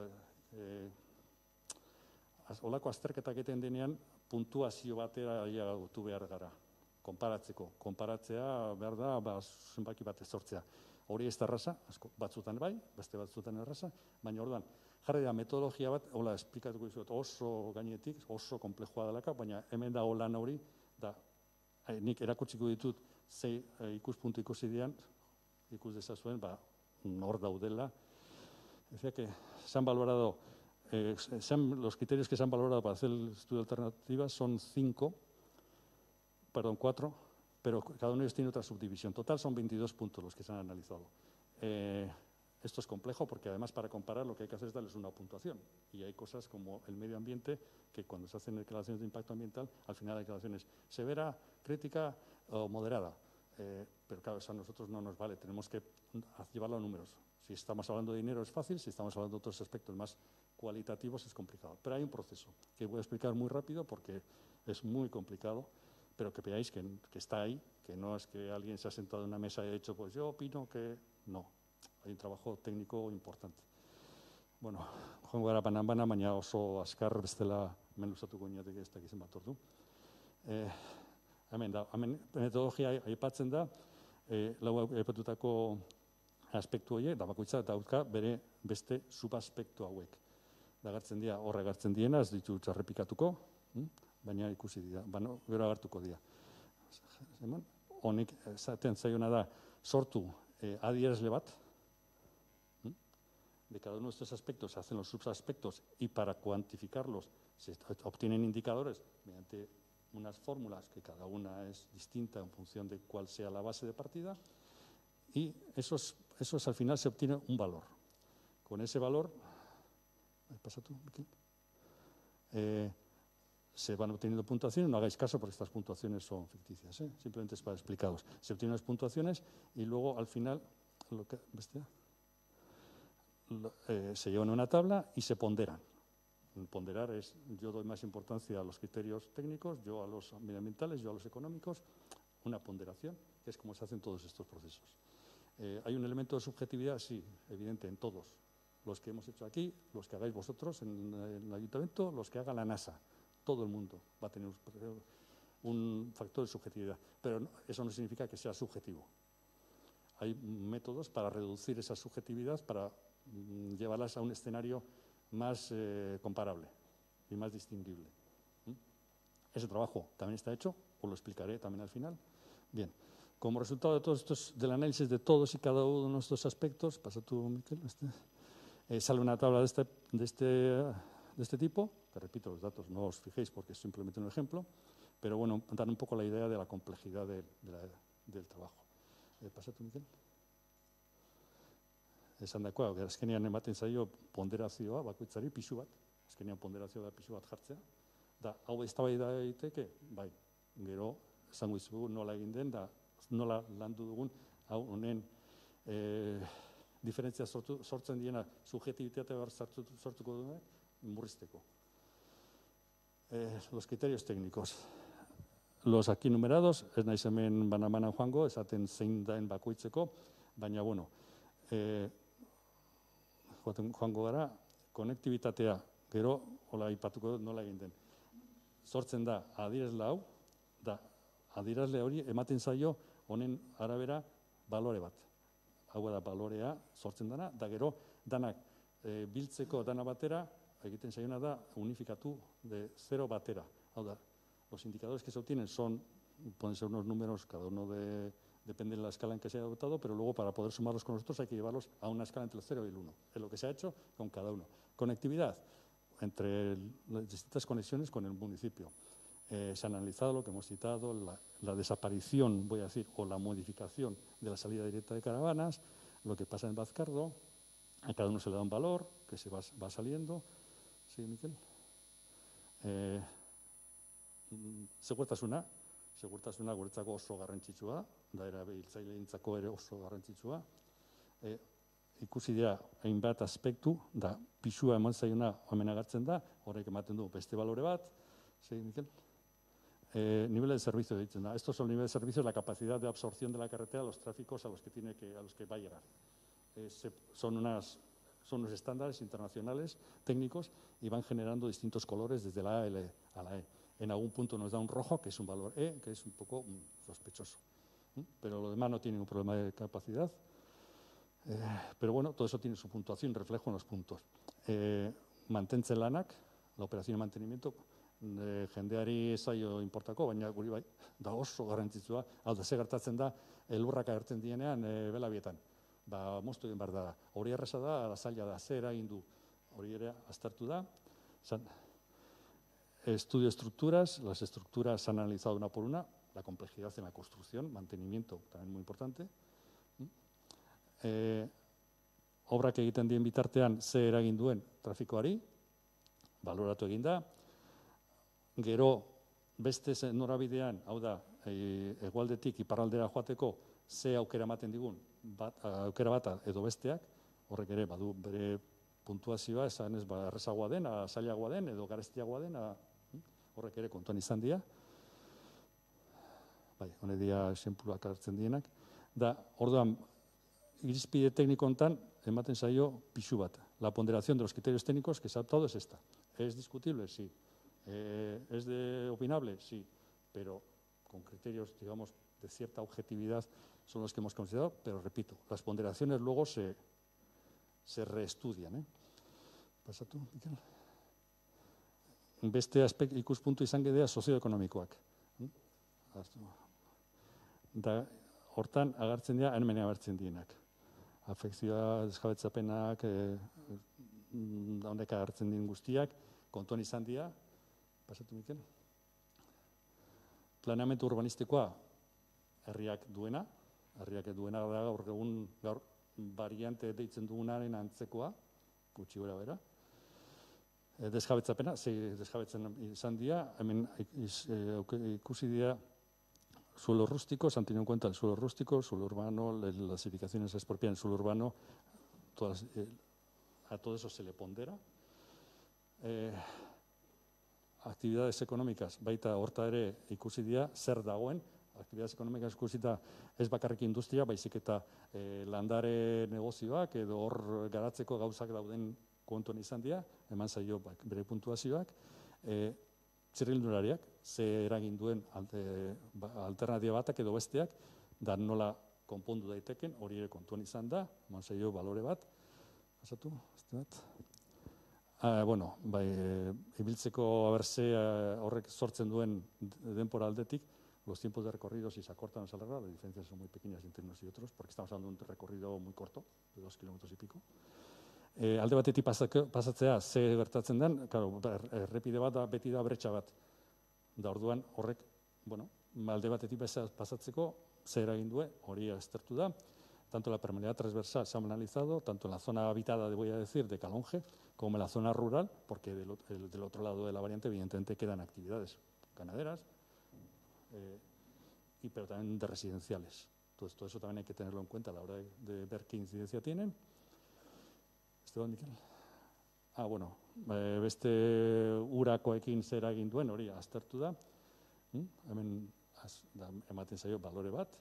olako azterketak egiten denean, puntuazio batera aiagotu behar gara, konparatzeko. Konparatzea behar da, ba, zenbaki bat ezortzea. Hori ez da erraza, batzutan bai, beste batzutan erraza, baina orduan, jarri da metodologia bat, hola, esplikatuko dizuet oso gainetik, oso komplejua delaka, baina hemen da lan hori, da, nik erakutsiko ditut zei ikuspuntu ikusi dian, ikus dezazuen, ba, hor daudela. Decía que se han valorado, eh, se han, los criterios que se han valorado para hacer el estudio de alternativas son cinco, perdón, cuatro, pero cada uno de ellos tiene otra subdivisión. Total son veintidós puntos los que se han analizado. Eh, esto es complejo porque además para comparar lo que hay que hacer es darles una puntuación. Y hay cosas como el medio ambiente que cuando se hacen declaraciones de impacto ambiental, al final la declaración es severa, crítica o moderada. Eh, pero claro, eso a nosotros no nos vale, tenemos que llevarlo a números. Si estamos hablando de dinero es fácil, si estamos hablando de otros aspectos más cualitativos es complicado. Pero hay un proceso que voy a explicar muy rápido porque es muy complicado, pero que veáis que, que está ahí, que no es que alguien se ha sentado en una mesa y ha dicho, pues yo opino que no. Hay un trabajo técnico importante. Bueno, joango gara banan-bana, baina oso azkar bestela hemen luzatuko ginateke ez dakizen bat ordu. Eh, hemen da, hemen metodologia aipatzen da, eh, lau aipatutako aspektu horiek, da bakoitza dauzka bere beste subaspektu hauek. Dagartzen dira, horre agertzen diena, ez ditu txarrepikatuko, baina ikusi dira, bano, gero agertuko dira. Honek, zaten zaiona da, sortu eh, adierazle bat, de cada uno de estos aspectos se hacen los subaspectos y para cuantificarlos se obtienen indicadores mediante unas fórmulas que cada una es distinta en función de cuál sea la base de partida y esos, esos al final se obtiene un valor. Con ese valor, pasa tú, eh, se van obteniendo puntuaciones, no hagáis caso porque estas puntuaciones son ficticias, ¿eh? Simplemente es para explicaros. Se obtienen las puntuaciones y luego al final, lo que, ¿ves? Eh, se llevan a una tabla y se ponderan. Ponderar es, yo doy más importancia a los criterios técnicos, yo a los medioambientales, yo a los económicos, una ponderación, que es como se hacen todos estos procesos. Eh, ¿Hay un elemento de subjetividad? Sí, evidente, en todos. Los que hemos hecho aquí, los que hagáis vosotros en, en el ayuntamiento, los que haga la NASA, todo el mundo va a tener un factor de subjetividad, pero no, eso no significa que sea subjetivo. Hay métodos para reducir esa subjetividad, para llevarlas a un escenario más eh, comparable y más distinguible. ¿Mm? Ese trabajo también está hecho, os lo explicaré también al final. Bien, como resultado de todos estos, del análisis de todos y cada uno de estos aspectos, pasa tú, Miquel, este, eh, sale una tabla de este, de, este, de este tipo, que repito, los datos no os fijéis porque es simplemente un ejemplo, pero bueno, dar un poco la idea de la complejidad de, de la, del trabajo. Eh, pasa tú, Miquel. Esan dakoa, azkenean ematen zaio ponderazioa, bakoitzari pisu bat, azkenean ponderazioa da pisu bat jartzea, da hau eztabaida daiteke, bai, gero esango dizugu nola egin den, da nola landu dugun, hau honen eh, diferentzia sortu, sortzen diena subjetibitate behar sortuko duen, murrizteko. Eh, los criterios técnicos. Los aquí numerados, ez naiz hemen banamanan joango, esaten zein daen bakoitzeko, baina bueno, eh, joango gara, konektibitatea, gero, hola aipatuko dut nola egin den. Sortzen da, adierazle hau, da, adierazle hori ematen zaio honen arabera balore bat. Hau da balorea sortzen dana, da gero, danak e, biltzeko dana batera, egiten zaiona da, unifikatu de zero batera. Hau da, los indicadores que se obtienen son, pueden ser unos números, cada uno de... depende de la escala en que se haya adoptado, pero luego para poder sumarlos con nosotros hay que llevarlos a una escala entre el cero y el uno. Es lo que se ha hecho con cada uno. Conectividad entre las distintas conexiones con el municipio. Eh, se ha analizado lo que hemos citado, la, la desaparición, voy a decir, o la modificación de la salida directa de caravanas, lo que pasa en Bazcardo, a cada uno se le da un valor que se va, va saliendo. ¿Sí, Miquel? Eh, segurtasuna. Segurtasuna guretzako oso garrantzitsua, da erabiltzaileentzako ere oso garrantzitsua. E, ikusi dira hainbat aspektu, da pisua eman zaiona hemen agertzen da, horrek ematen du beste balore bat, Sí, Miquel. Eh, nivel de servicio, dicho, ¿no? Estos son niveles de servicio, la capacidad de absorción de la carretera a los tráficos a los que, tiene que, a los que va a llegar. Eh, se, son, unas, son unos estándares internacionales técnicos y van generando distintos colores desde la A L a la E. En algún punto nos da un rojo, que es un valor E, que es un poco mm, sospechoso. ¿Mm? Pero lo demás no tiene un problema de capacidad. Eh, pero bueno, todo eso tiene su puntuación, reflejo en los puntos. Eh, mantentzen lanak, la operación de mantenimiento, e, jendeari zaio inportako, baina guri bai, da oso garrantzitsua, hau da, ze gertatzen da, elurrak agertzen dienean e, belabietan. Ba, moztu egin behar da. Hori erresa da, zaila da, zer egin du. Hori ere aztertu da. San, estudio de estructuras, las estructuras se han analizado una por una, la complejidad en la construcción, mantenimiento, también muy importante. Eh, obrak egiten dien bitartean ze eragin duen trafikoari, baloratu egin da. Gero beste norabidean, hau da, hegoaldetik iparraldera joateko ze aukera ematen digun, bat, aukera bata edo besteak, horrek ere badu bere puntuazioa, esan ez ba, errezagoa den, zailagoa den, edo garestiagoa den, horrek ere kontuan izan dira. Bai, hone dira esenpuluak hartzen dienak. Da, orduan, irizpide técnico hontan ematen zaio pixu bat. La ponderación de los criterios técnicos que se ha adoptado es esta. ¿Es discutible? Sí. Eh, ¿Es de opinable? Sí. Pero con criterios, digamos, de cierta objetividad son los que hemos considerado. Pero repito, las ponderaciones luego se, se reestudian. ¿eh? Pasa tú, Miquel. Beste aspekt ikuspuntu izan gedea sozioekonomikoak. Da, hortan agertzen dira, hemen agertzen dienak. Afekzioa, desjabetzapenak, e, honek agertzen dien guztiak, kontuan izan dira, pasatu Mikel, planeamendu urbanistikoa herriak duena, herriak duena da gaur egun gaur variante deitzen dugunaren antzekoa, gutxi gora bera. E, desjabetzapena, ze desjabetzen izan dira, hemen ikusi dira suelo rústico, se han tenido en cuenta el suelo rústico, el suelo urbano, las edificaciones expropiadas en suelo urbano, todas, eh, a todo eso se le pondera. Eh, actividades económicas, baita horta ere ikusi dira, zer dagoen, actividades económicas ikusita ez bakarrik industria, baizik eta eh, landare negozioak edo hor garatzeko gauzak dauden kontuan izan dira, eman zaio bere puntuazioak. Eh, Txirrindulariak, ze eragin duen alternatiba batak edo besteak, da nola konpondu daiteken, hori ere kontuan izan da, eman zaio balore bat. Pasatu, azte bat. Ah, bueno, bai, e, ibiltzeko abertze horrek sortzen duen denpora aldetik, los tiempos de recorrido si se acortan o se alargan, las diferencias son muy pequeñas entre unos y otros, porque estamos hablando de un recorrido muy corto, de dos kilómetros y pico. E, alde batetik pasatzea ze gertatzen den, claro, errepide bat da, beti da bretxa bat. Da orduan horrek, bueno, alde batetik pasatzeko ze eragin duen, hori aztertu da. Tanto la permeabilidad transversal se ha analizado, tanto en la zona habitada, voy a decir, de Calonge, como en la zona rural, porque del, el, del otro lado de la variante evidentemente quedan actividades ganaderas, eh, y, pero también de residenciales. Entonces todo eso también hay que tenerlo en cuenta a la hora de, de ver qué incidencia tienen. Esteban, Miquel? Ah, bueno, e, beste urakoekin zer egin duen, hori aztertu da. Hmm? Hemen az, da, ematen zaio balore bat.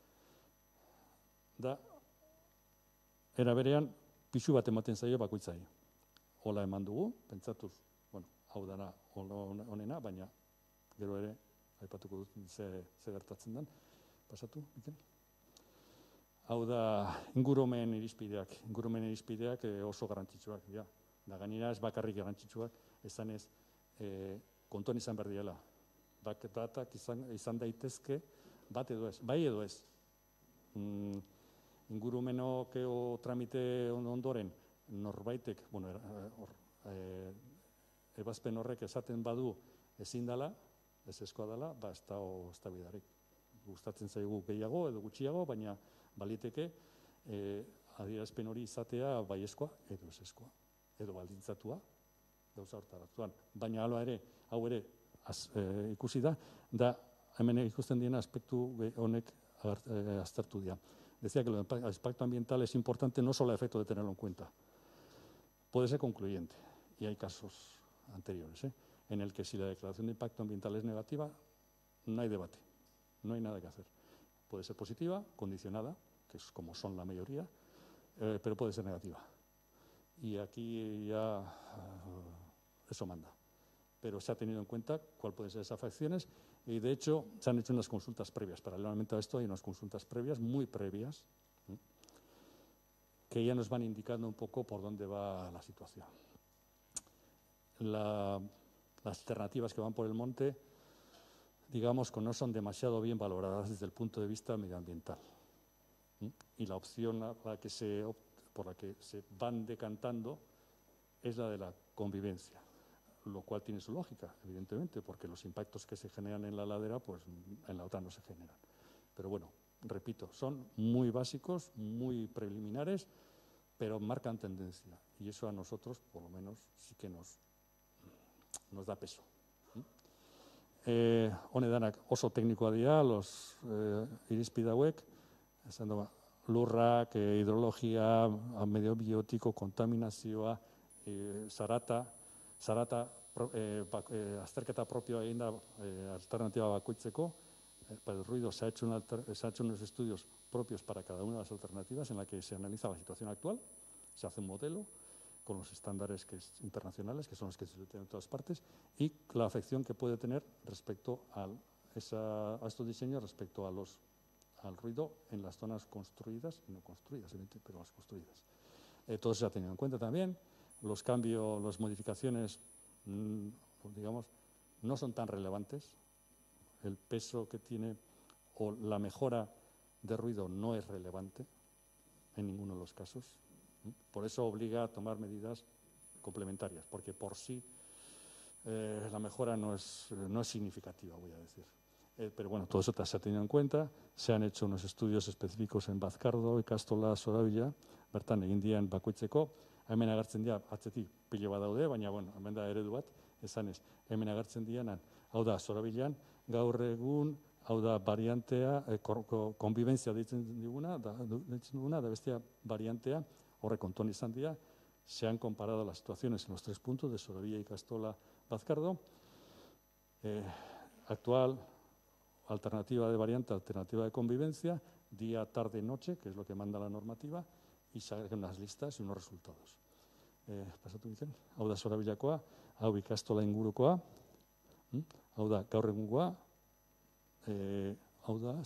Da, era berean, pixu bat ematen zaio bakoitzai. Hola eman dugu, pentsatuz, bueno, hau dara honena, baina gero ere, aipatuko dut ze, ze gertatzen den. Pasatu, Miquel? Hau da, ingurumen irizpideak. Ingurumen irizpideak e, oso garrantzitsuak. Ja. Da gainera ez bakarrik garrantzitsuak, esan ez e, kontuan izan behar diela. Batak izan, izan daitezke bat edo ez, bai edo ez. Mm, ingurumenok o tramite ondoren norbaitek, bueno, or, e, ebazpen horrek esaten badu ezin dela, ez eskoa dela, ba ez da eztabaidarik. Gustatzen zaigu gehiago edo gutxiago, baina baliteke eh, adierazpen hori izatea baiezkoa edo ezezkoa, edo baldintzatua, gauza hortaratuan. Baina hala ere, hau ere az, eh, ikusi da, da hemen ikusten diena aspektu honek eh, aztertu dira. Decía que el impacto ambiental es importante no solo a efecto de tenerlo en cuenta, puede ser concluyente, y hay casos anteriores. ¿eh? en el que si la declaración de impacto ambiental es negativa, no hay debate, no hay nada que hacer. Puede ser positiva, condicionada, que es como son la mayoría, eh, pero puede ser negativa. Y aquí ya uh, eso manda. Pero se ha tenido en cuenta cuál pueden ser esas afecciones y, de hecho, se han hecho unas consultas previas. Paralelamente a esto hay unas consultas previas, muy previas, ¿eh? que ya nos van indicando un poco por dónde va la situación. La, las alternativas que van por el monte, digamos que no son demasiado bien valoradas desde el punto de vista medioambiental. ¿eh? Y la opción a la que se, por la que se van decantando es la de la convivencia, lo cual tiene su lógica, evidentemente, porque los impactos que se generan en la ladera, pues en la otra no se generan. Pero bueno, repito, son muy básicos, muy preliminares, pero marcan tendencia. Y eso a nosotros, por lo menos, sí que nos, nos da peso. Eh, honedanak oso teknikoa dira, los eh, irizpide hauek, esan da, lurrak, eh, hidrologia, medio biotiko, kontaminazioa, eh, zarata, zarata eh, bak, eh, azterketa propioa egin da eh, alternatiba bakoitzeko. Eh, para el ruido se ha, hecho una alter, se ha hecho unos estudios propios para cada una de las alternativas en la que se analiza la situación actual, se hace un modelo con los estándares que es, internacionales, que son los que se utilizan en todas partes, y la afección que puede tener respecto a, esa, a estos diseños, respecto a los, al ruido en las zonas construidas y no construidas, evidentemente, pero las construidas. Eh, todo eso se ha tenido en cuenta también. Los cambios, las modificaciones, mmm, digamos, no son tan relevantes. El peso que tiene o la mejora de ruido no es relevante en ninguno de los casos. Por eso obliga a tomar medidas complementarias, porque por sí eh, la mejora no es, no es significativa, voy a decir. Eh, pero bueno, todo eso se ha tenido en cuenta. Se han hecho unos estudios específicos en Bazkardo, Ikastola, Zorabila, bertan egin dian bakoitzeko. Hemen agertzen dira, atzetik pilo bat daude, baina bueno, hemen da eredu bat, esanez, hemen agertzen dianan, hau da, Zorabilan, gaur egun, hau da, variantea, eh, konbibentzia deitzen diguna, da, deitzen duguna, da bestea variantea, horre kontuan izan dira, se han comparado las situaciones en los tres puntos de Zorabila, Ikastola, Bazkardo, eh, actual, alternativa de variante, alternativa de convivencia, día, tarde, noche, que es lo que manda la normativa, y salen unas listas y unos resultados. Eh, pasatu Mikel, hau da Zorabilakoa, hau Ikastola ingurukoa, hm? hau da gaur egungoa, eh, hau da,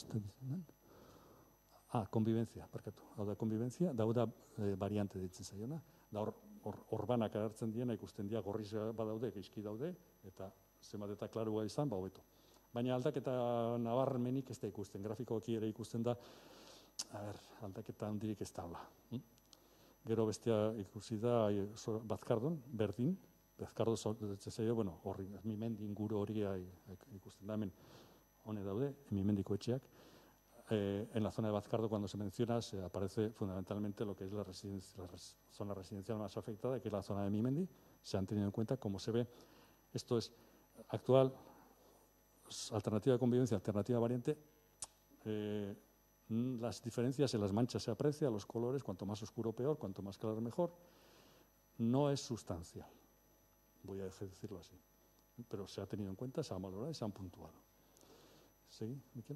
ah, convivencia, barkatu, hau da convivencia, da hau da eh, variante ditzen zaiona, da hor, hor, orbanak agertzen diena ikusten dira gorriz badaude, geizki daude, eta zenbat eta klarua izan, ba hobeto. Baina aldaketa nabarmenik ez da ikusten, grafikoki ere ikusten da, a ber, aldaketa handirik ez da hola. Hm? Gero bestea ikusi da Bazkardon, berdin, Bazkardo zaio, bueno, horri, Mimendi inguru hori ikusten da, hemen hone daude, Mimendiko etxeak. Eh, en la zona de Bazkardo, cuando se menciona, se aparece fundamentalmente lo que es la, residencia, la res, zona residencial más afectada, que es la zona de Mimendi. Se han tenido en cuenta, como se ve, esto es actual, alternativa de convivencia, alternativa variante. Eh, las diferencias en las manchas se aprecia, los colores, cuanto más oscuro peor, cuanto más claro mejor. No es sustancial, voy a decirlo así, pero se ha tenido en cuenta, se ha valorado y se han puntuado. ¿Sí, Miquel?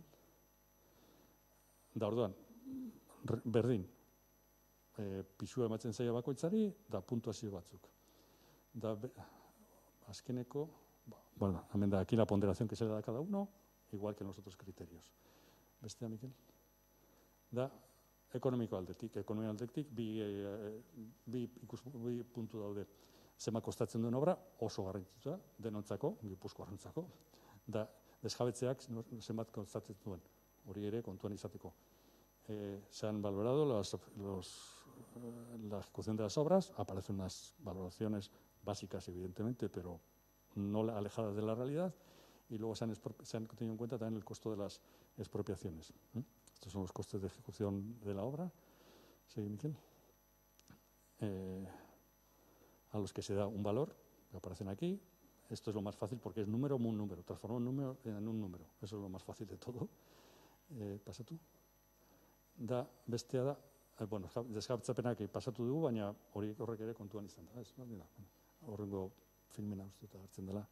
Da orduan, berdin, e, pisua ematen zaila bakoitzari, da puntuazio batzuk. Da, be, azkeneko, bueno, hemen da, aquí la ponderación que se le da a cada uno, igual que en los otros criterios. Bestea, Miquel? Da, ekonomiko aldetik, ekonomia aldetik, bi, e, bi, ikus, bi puntu daude. Zema kostatzen duen obra, oso garrantzitsua, denontzako, Gipuzkoarrentzako. Da, desjabetzeak zenbat kostatzen duen. Hori ere kontuan izateko. Eh, se han valorado los, los, eh, la ejecución de las obras, aparecen unas valoraciones básicas, evidentemente, pero no alejadas de la realidad, y luego se han, se han tenido en cuenta también el costo de las expropiaciones. ¿eh? Estos son los costes de ejecución de la obra. ¿Sí, Miquel? Eh, a los que se da un valor, que aparecen aquí. Esto es lo más fácil porque es número un número, transformar un número en un número. Eso es lo más fácil de todo. Eh, pasatu. Da, bestea da, eh, bueno, desjabetzapenak pasatu dugu, baina hori horrek ere kontuan izan da. Ez, no? Horrengo filmena uste eta hartzen dela.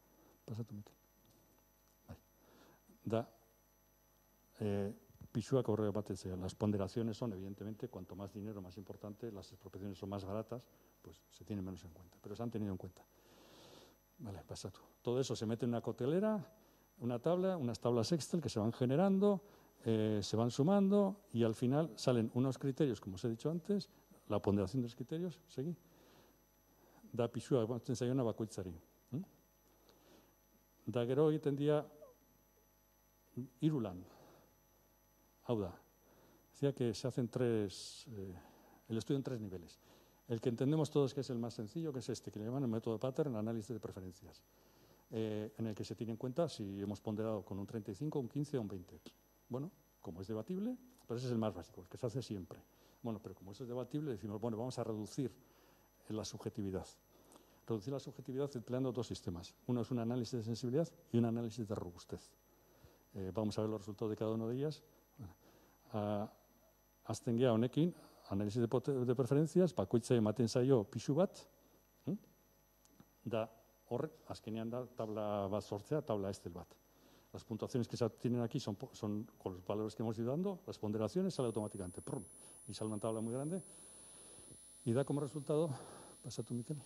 pasatu Mikel. Bai. Da, eh, pisuak horre batez, las ponderaciones son, evidentemente, cuanto más dinero, más importante, las expropiaciones son más baratas, pues se tienen menos en cuenta, pero se han tenido en cuenta. Vale, pasatu. Todo eso se mete en una cotelera, una tabla, unas tablas Excel que se van generando, eh, se van sumando y al final salen unos criterios, como os he dicho antes, la ponderación de los criterios, seguí, da pisua ematen zaiona bakoitzari. ¿Mm? Da gero egiten dira hiru lan. Hau da, decía que se hacen tres, eh, el estudio en tres niveles. El que entendemos todos que es el más sencillo, que es este, que le llaman el método pattern, análisis de preferencias, eh, en el que se tiene en cuenta si hemos ponderado con un treinta y cinco, un quince o un veinte. Bueno, como es debatible, pero ese es el más básico, el que se hace siempre. Bueno, pero como eso es debatible, decimos, bueno, vamos a reducir la subjetividad. Reducir la subjetividad empleando dos sistemas. Uno es un análisis de sensibilidad y un análisis de robustez. Eh, vamos a ver los resultados de cada una de ellas. Uh, azten gea honekin, análisis de, de preferencias, bakoitzai ematen zaio pisu bat, hm? Da horrek, azkenean da tabla bat sortzea, tabla Excel bat. Las puntuaciones que se tienen aquí son, son con los valores que hemos ido dando, las ponderaciones sale automáticamente, ¡prum! Y sale una tabla muy grande y da como resultado, pasa tú, Miquel.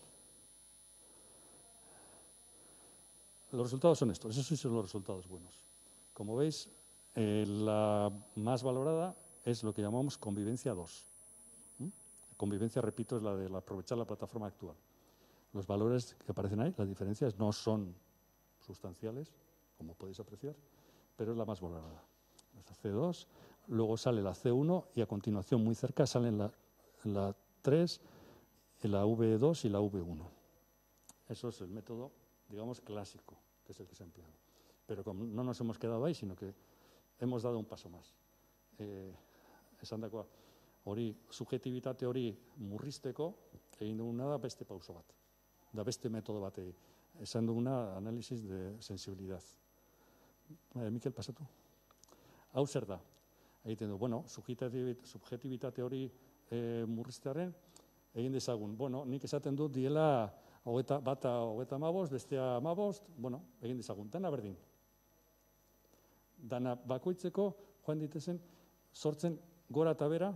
Los resultados son estos, esos sí son los resultados buenos. Como veis, Eh, la más valorada es lo que llamamos convivencia dos. ¿Mm? Convivencia, repito, es la de la aprovechar la plataforma actual. Los valores que aparecen ahí, las diferencias no son sustanciales, como podéis apreciar, pero es la más valorada. La C dos, luego sale la C uno y a continuación, muy cerca, salen la, la tres, la V dos y la V uno. Eso es el método, digamos, clásico, que es el que se ha empleado. Pero como no nos hemos quedado ahí, sino que hemos dado un paso más. Eh, esan dakoa, hori, subjetibitate hori murrizteko, egin duguna da beste pauso bat. Da beste metodo bat egin. Esan duguna análisis de sensibilidad. Eh, Mikel, pasatu. Hau zer da? Egiten du, bueno, subjetibitate hori eh, murriztearen, egin dezagun. Bueno, nik esaten dut diela hogeta, bata hogeta amabost, bestea amabost, bueno, egin dezagun. Dana berdin. Dana bakoitzeko, joan ditezen, sortzen gora eta bera,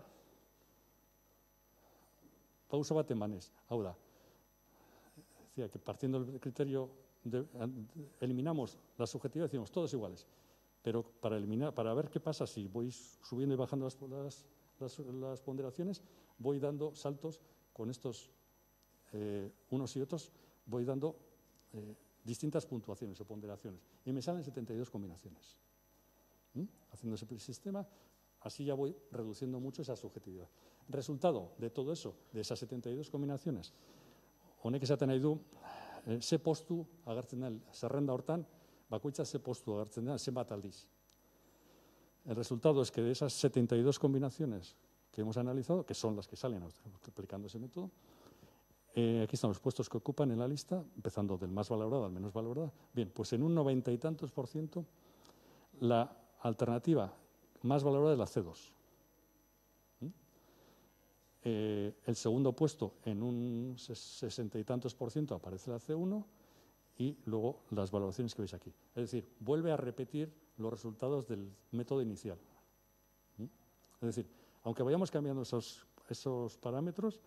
pauso bat emanez. Hau da, decía que partiendo del criterio, de, eliminamos la subjetividad, decimos todos iguales, pero para, eliminar, para ver qué pasa si voy subiendo y bajando las, las, las, las ponderaciones, voy dando saltos con estos eh, unos y otros, voy dando eh, distintas puntuaciones o ponderaciones, y me salen setenta y dos combinaciones. ¿Mm? Haciendo ese sistema, así ya voy reduciendo mucho esa subjetividad. Resultado de todo eso, de esas setenta y dos combinaciones, honek esaten nahi du, eh, ze postu agertzen da, zerrenda hortan, bakoitza ze postu agertzen da, zenbat aldiz. El resultado es que de esas setenta y dos combinaciones que hemos analizado, que son las que salen aplicando ese método, eh, aquí están los puestos que ocupan en la lista, empezando del más valorado al menos valorado. Bien, pues en un noventa y tantos por ciento, la alternativa más valorada es la C dos. ¿Mm? Eh, el segundo puesto, en un sesenta y tantos por ciento, aparece la C uno y luego las valoraciones que veis aquí. Es decir, vuelve a repetir los resultados del método inicial. ¿Mm? Es decir, aunque vayamos cambiando esos, esos parámetros,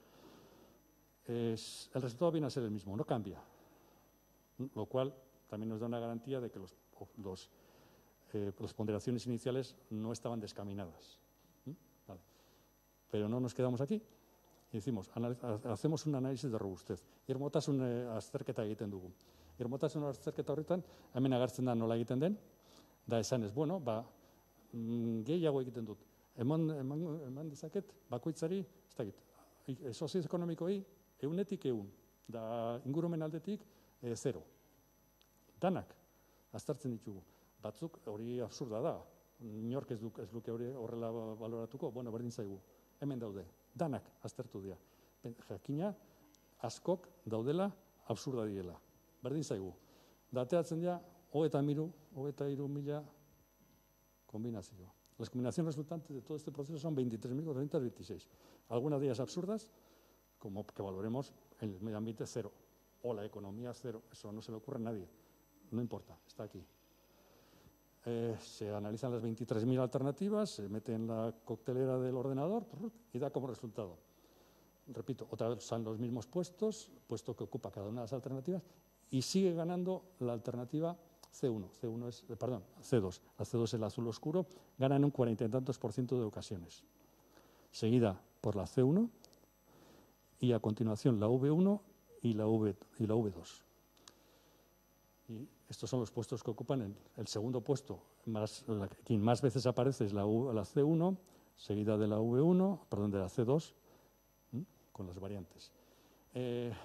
es, el resultado viene a ser el mismo, no cambia. ¿Mm? Lo cual también nos da una garantía de que los, los Eh, las ponderaciones iniciales no estaban descaminadas. ¿Mm? Vale. Pero no nos quedamos aquí. Y decimos, hacemos un análisis de robustez. Irmotasun eh, azterketa egiten dugu. Irmotasun azterketa horretan, hemen agertzen da nola egiten den, da esan ez, bueno, ba, mm, gehiago egiten dut. Eman, eman, eman dezaket, bakoitzari, ez dakit, e, sozioekonomikoei, eunetik eun, da ingurumen aldetik, e, zero. Danak, aztertzen ditugu. Batzuk hori absurda da, inork ez duk ez luke hori horrela baloratuko, bueno, berdin zaigu, hemen daude, danak aztertu dira. Jakina, askok daudela absurda diela, berdin zaigu. Dateatzen dira, hogeta miru, hogeta hiru mila kombinazio. Las combinaciones resultantes de todo este proceso son veintitrés mil cuatrocientos veintiséis. Algunas de ellas absurdas, como que valoremos el medio ambiente cero, o la economía cero, eso no se le ocurre a nadie. no importa, está aquí. Eh, se analizan las veintitrés mil alternativas, se mete en la coctelera del ordenador y da como resultado. Repito, otra vez son los mismos puestos, puesto que ocupa cada una de las alternativas, y sigue ganando la alternativa C uno. C uno es, perdón, C dos. La C dos es el azul oscuro, gana en un cuarenta y tantos por ciento de ocasiones. Seguida por la C uno y a continuación la V uno y la, v, y la V dos. Y estos son los puestos que ocupan el, el segundo puesto. Más, la, quien más veces aparece es la, U, la C uno, seguida de la V uno, perdón, de la C dos, ¿m? Con las variantes. Eh,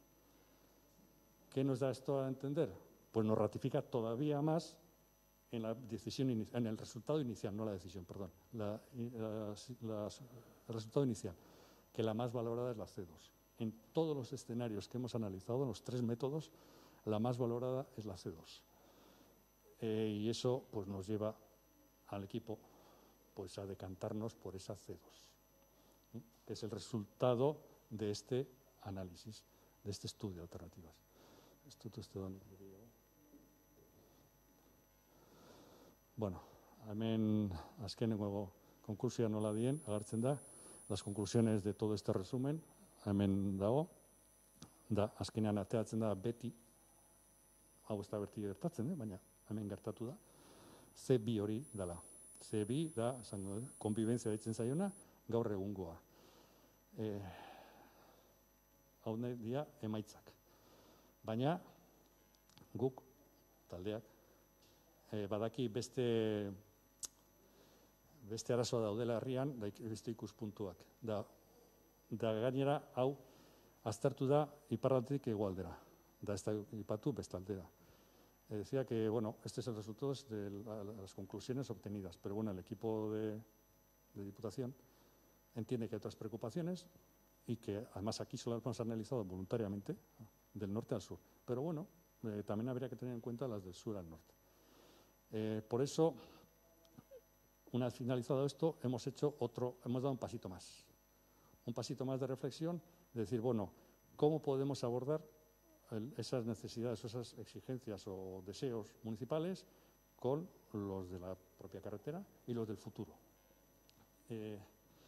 ¿Qué nos da esto a entender? Pues nos ratifica todavía más en la decisión en el resultado inicial, no la decisión, perdón, la, la, la, el resultado inicial, que la más valorada es la C dos. En todos los escenarios que hemos analizado, en los tres métodos, la más valorada es la C dos. Eh, y eso pues, nos lleva al equipo pues, a decantarnos por esa C dos, ¿sí? Que es el resultado de este análisis, de este estudio de alternativas. Esto te Bueno, hemen azkenengo konkursioa nola dien, agertzen da, las conclusiones de todo este resumen, hemen dago, da, azkenean ateratzen da beti, hau ez da berti gertatzen, eh? Baina hemen gertatu da, C bi hori dela. C bi da, zango, konbibentzia ditzen zaiona, gaur egungoa. Eh, hau nahi dira emaitzak. Baina, guk, taldeak, eh, badaki beste, beste arazoa daudela herrian, da beste ikuspuntuak. Da, da gainera, hau, aztertu da iparraldetik hegoaldera. Da ez da ipatu bestaldera. Eh, decía que, bueno, este es el resultado de la, las conclusiones obtenidas, pero bueno, el equipo de, de Diputación entiende que hay otras preocupaciones y que además aquí solo hemos analizado voluntariamente del norte al sur. Pero bueno, eh, también habría que tener en cuenta las del sur al norte. Eh, por eso, una vez finalizado esto, hemos hecho otro, hemos dado un pasito más. Un pasito más de reflexión, de decir, bueno, ¿cómo podemos abordar el, esas necesidades, esas exigencias o deseos municipales con los de la propia carretera y los del futuro? Eh,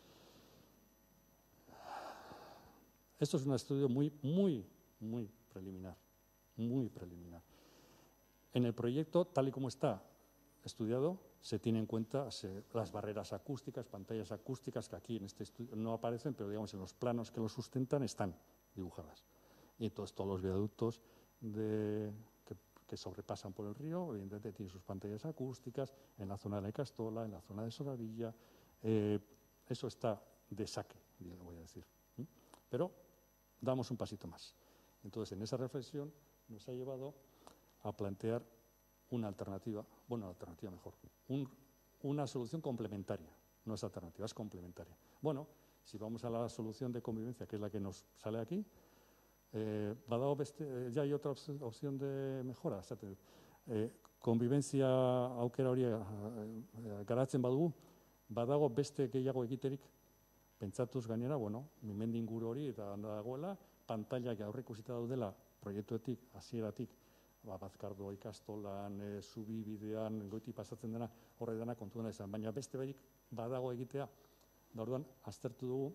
esto es un estudio muy, muy, muy preliminar, muy preliminar. En el proyecto, tal y como está estudiado, se tiene en cuenta se, las barreras acústicas, pantallas acústicas, que aquí en este estudio no aparecen, pero digamos en los planos que lo sustentan están dibujadas. Y entonces todos los viaductos de, que, que sobrepasan por el río, evidentemente tienen sus pantallas acústicas, en la zona de Castola, en la zona de Soravilla, eh, eso está de saque, voy a decir. ¿sí? Pero damos un pasito más. Entonces, en esa reflexión nos ha llevado a plantear una alternativa, bueno, una alternativa mejor, un, una solución complementaria, no es alternativa, es complementaria. Bueno, si vamos a la solución de convivencia, que es la que nos sale aquí, eh, badago beste, ya hay otra opción de mejora, eh, convivencia aukera hori eh, garatzen badugu, badago beste gehiago egiterik, pentsatuz gainera, bueno, mendi inguru hori eta dagoela, pantailak aurreikusita daudela proiektuetik, hasieratik, ba, Bazkardo ikastolan, e, zubi bidean, goiti pasatzen dena, horre dena kontuan izan. Baina beste berik badago egitea, da orduan, aztertu dugu,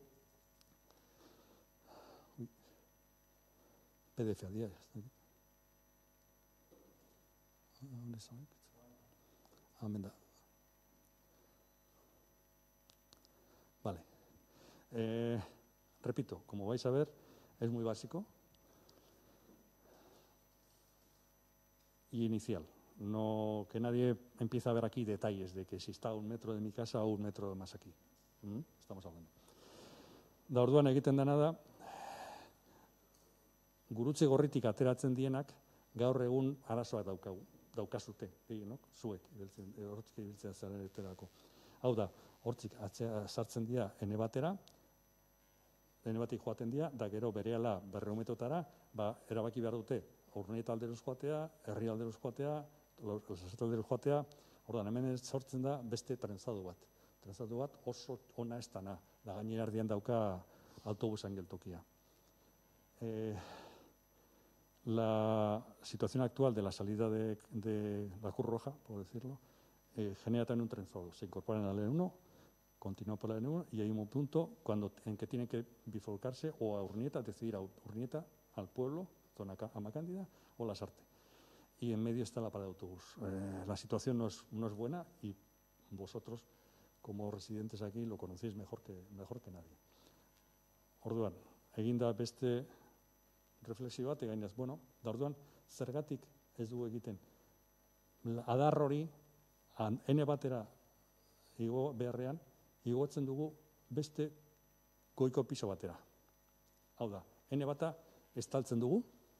P D F-a dira, hemen da. Vale. Eh, repito, como vais a ver, es muy básico y inicial. No, que nadie empiece a ver aquí detalles de que si está a un metro de mi casa o un metro más aquí. ¿Mm? Estamos hablando. Da orduan egiten dena da, gurutze gorritik ateratzen dienak gaur egun arazoak daukagu, daukazute, no? Zuek, hortzik ibiltzea zareterako. Hau da, hortzik sartzen dira ene batera, ene batik joaten dira, da gero berehala berrehun metrotara, ba, erabaki behar dute, Urnieta alderoz joatea, herri alderoz joatea, Lasarte alderoz joatea, orduan hemen sortzen da beste trentzadu bat. Trentzadu bat oso ona ez dana, da gainera erdian dauka autobusan geltokia. Eh, La situación actual de la salida de, de la Cruz Roja, por decirlo, eh, genera también un trenzado. Se incorpora en la L uno, continúa por la L uno y hay un punto cuando, en que tiene que bifurcarse o a Urnieta, decidir a Urnieta, al pueblo, zona Amacándida, o Lasarte. Y en medio está la parada de autobús. Eh, la situación no es, no es buena y vosotros, como residentes aquí, lo conocéis mejor que, mejor que nadie. Orduan, eginda beste reflexio bat, egainaz, bueno, da orduan, zergatik ez dugu egiten adar hori ene batera igo beharrean, igotzen dugu beste goiko piso batera. Hau da, ene bata estaltzen dugu,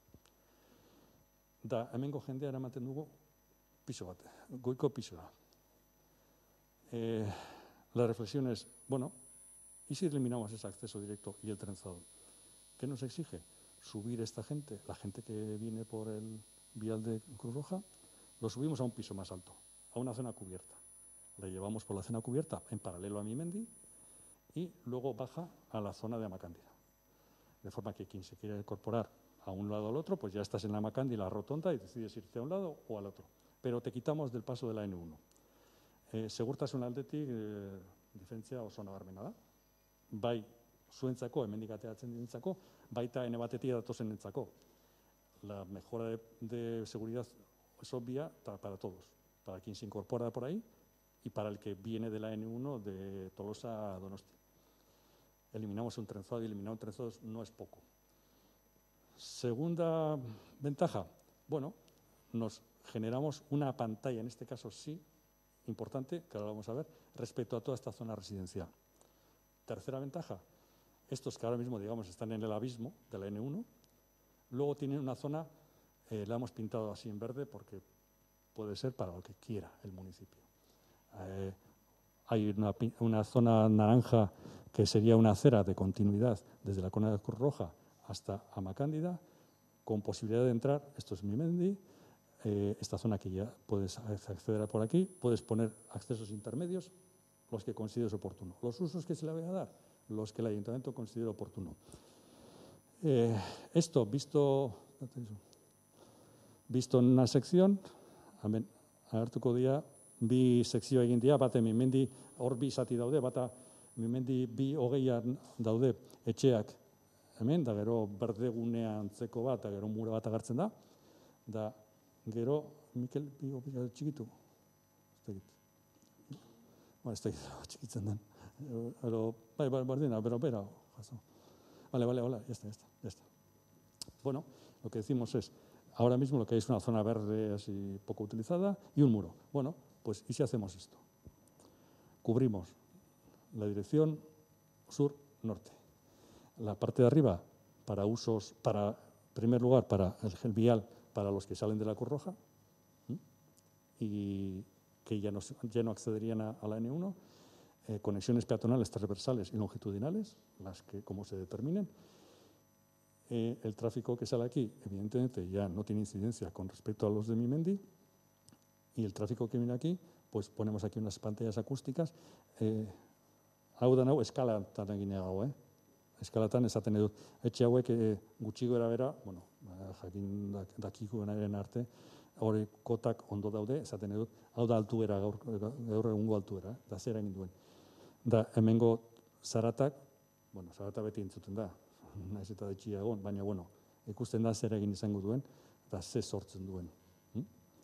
da hemengo jendea eramaten dugu piso bat, goiko pisoa. Eh, la reflexión es, bueno, ¿y si eliminamos ese acceso directo y el trenzado? ¿Qué nos exige? Subir esta gente, la gente que viene por el vial de Cruz Roja, lo subimos a un piso más alto, a una zona cubierta. La llevamos por la zona cubierta en paralelo a Mimendi y luego baja a la zona de Amacándida. De forma que quien se quiera incorporar a un lado o al otro, pues ya estás en la Amacándida, la rotonda, y decides irte a un lado o al otro. Pero te quitamos del paso de la ene uno. Eh, segurtasun aldetik, eh, diferentzia oso nabarmena da. Bai, zuentzako, hemendik ateratzen dientzako, baita ene batetik datozen entzako. La mejora de, de seguridad es obvia para todos, para quien se incorpora por ahí y para el que viene de la ene uno de Tolosa a Donostia. Eliminamos un trenzado y eliminar un trenzado no es poco. Segunda ventaja, bueno, nos generamos una pantalla, en este caso sí, importante, que ahora vamos a ver, respecto a toda esta zona residencial. Tercera ventaja, estos que ahora mismo, digamos, están en el abismo de la ene uno, luego tienen una zona, eh, la hemos pintado así en verde porque puede ser para lo que quiera el municipio. Eh, hay una, una zona naranja que sería una acera de continuidad desde la Cona de Cruz Roja hasta Amacándida, con posibilidad de entrar, esto es Mimendi, eh, esta zona que ya puedes acceder por aquí, puedes poner accesos intermedios, los que consideres oportuno. Los usos que se le vaya a dar, los que el ayuntamiento considere oportuno. Eh, esto, visto, visto en una sección, hemen agertuko dira, bi sekzio egin dira, bate Mimendi, hor bi zati daude, bata Mimendi bi hogeian daude etxeak, hemen, da gero berdegune antzeko bat, da gero mura bat agertzen da, da gero, Mikel, bi hogeian txikitu, ez da egit. Ba, ez da egit, txikitzen den. Pero, bai, bardina, pero, bera, jaso. Vale, vale, vale, ya está, ya está, ya está. Bueno, lo que decimos es, ahora mismo lo que hay es una zona verde así poco utilizada y un muro. Bueno, pues, ¿y si hacemos esto? Cubrimos la dirección sur-norte. La parte de arriba para usos, para, en primer lugar, para el vial, para los que salen de la Cruz Roja, ¿sí? Y que ya no, ya no accederían a, a la ene uno, eh, conexiones peatonales transversales y longitudinales, las que como se determinen. Eh, el tráfico que sale aquí, evidentemente, ya no tiene incidencia con respecto a los de Mimendi, y el tráfico que viene aquí, pues ponemos aquí unas pantallas acústicas. Eh, hau da nau, eskalatan egine gau, eh? Eskalatan esaten edut. Etxe hauek e, gutxi gora bera, bueno, jakin dakikuenaren arte, hori kotak ondo daude, esaten edut, hau da altuera, gaur, gaur egungo altuera, eh? Da zer egin duen. Da hemengo zaratak, bueno, zarata beti entzuten da, naiz eta detxia egon, baina, bueno, ikusten da zer egin izango duen, da ze sortzen duen. ¿Mm?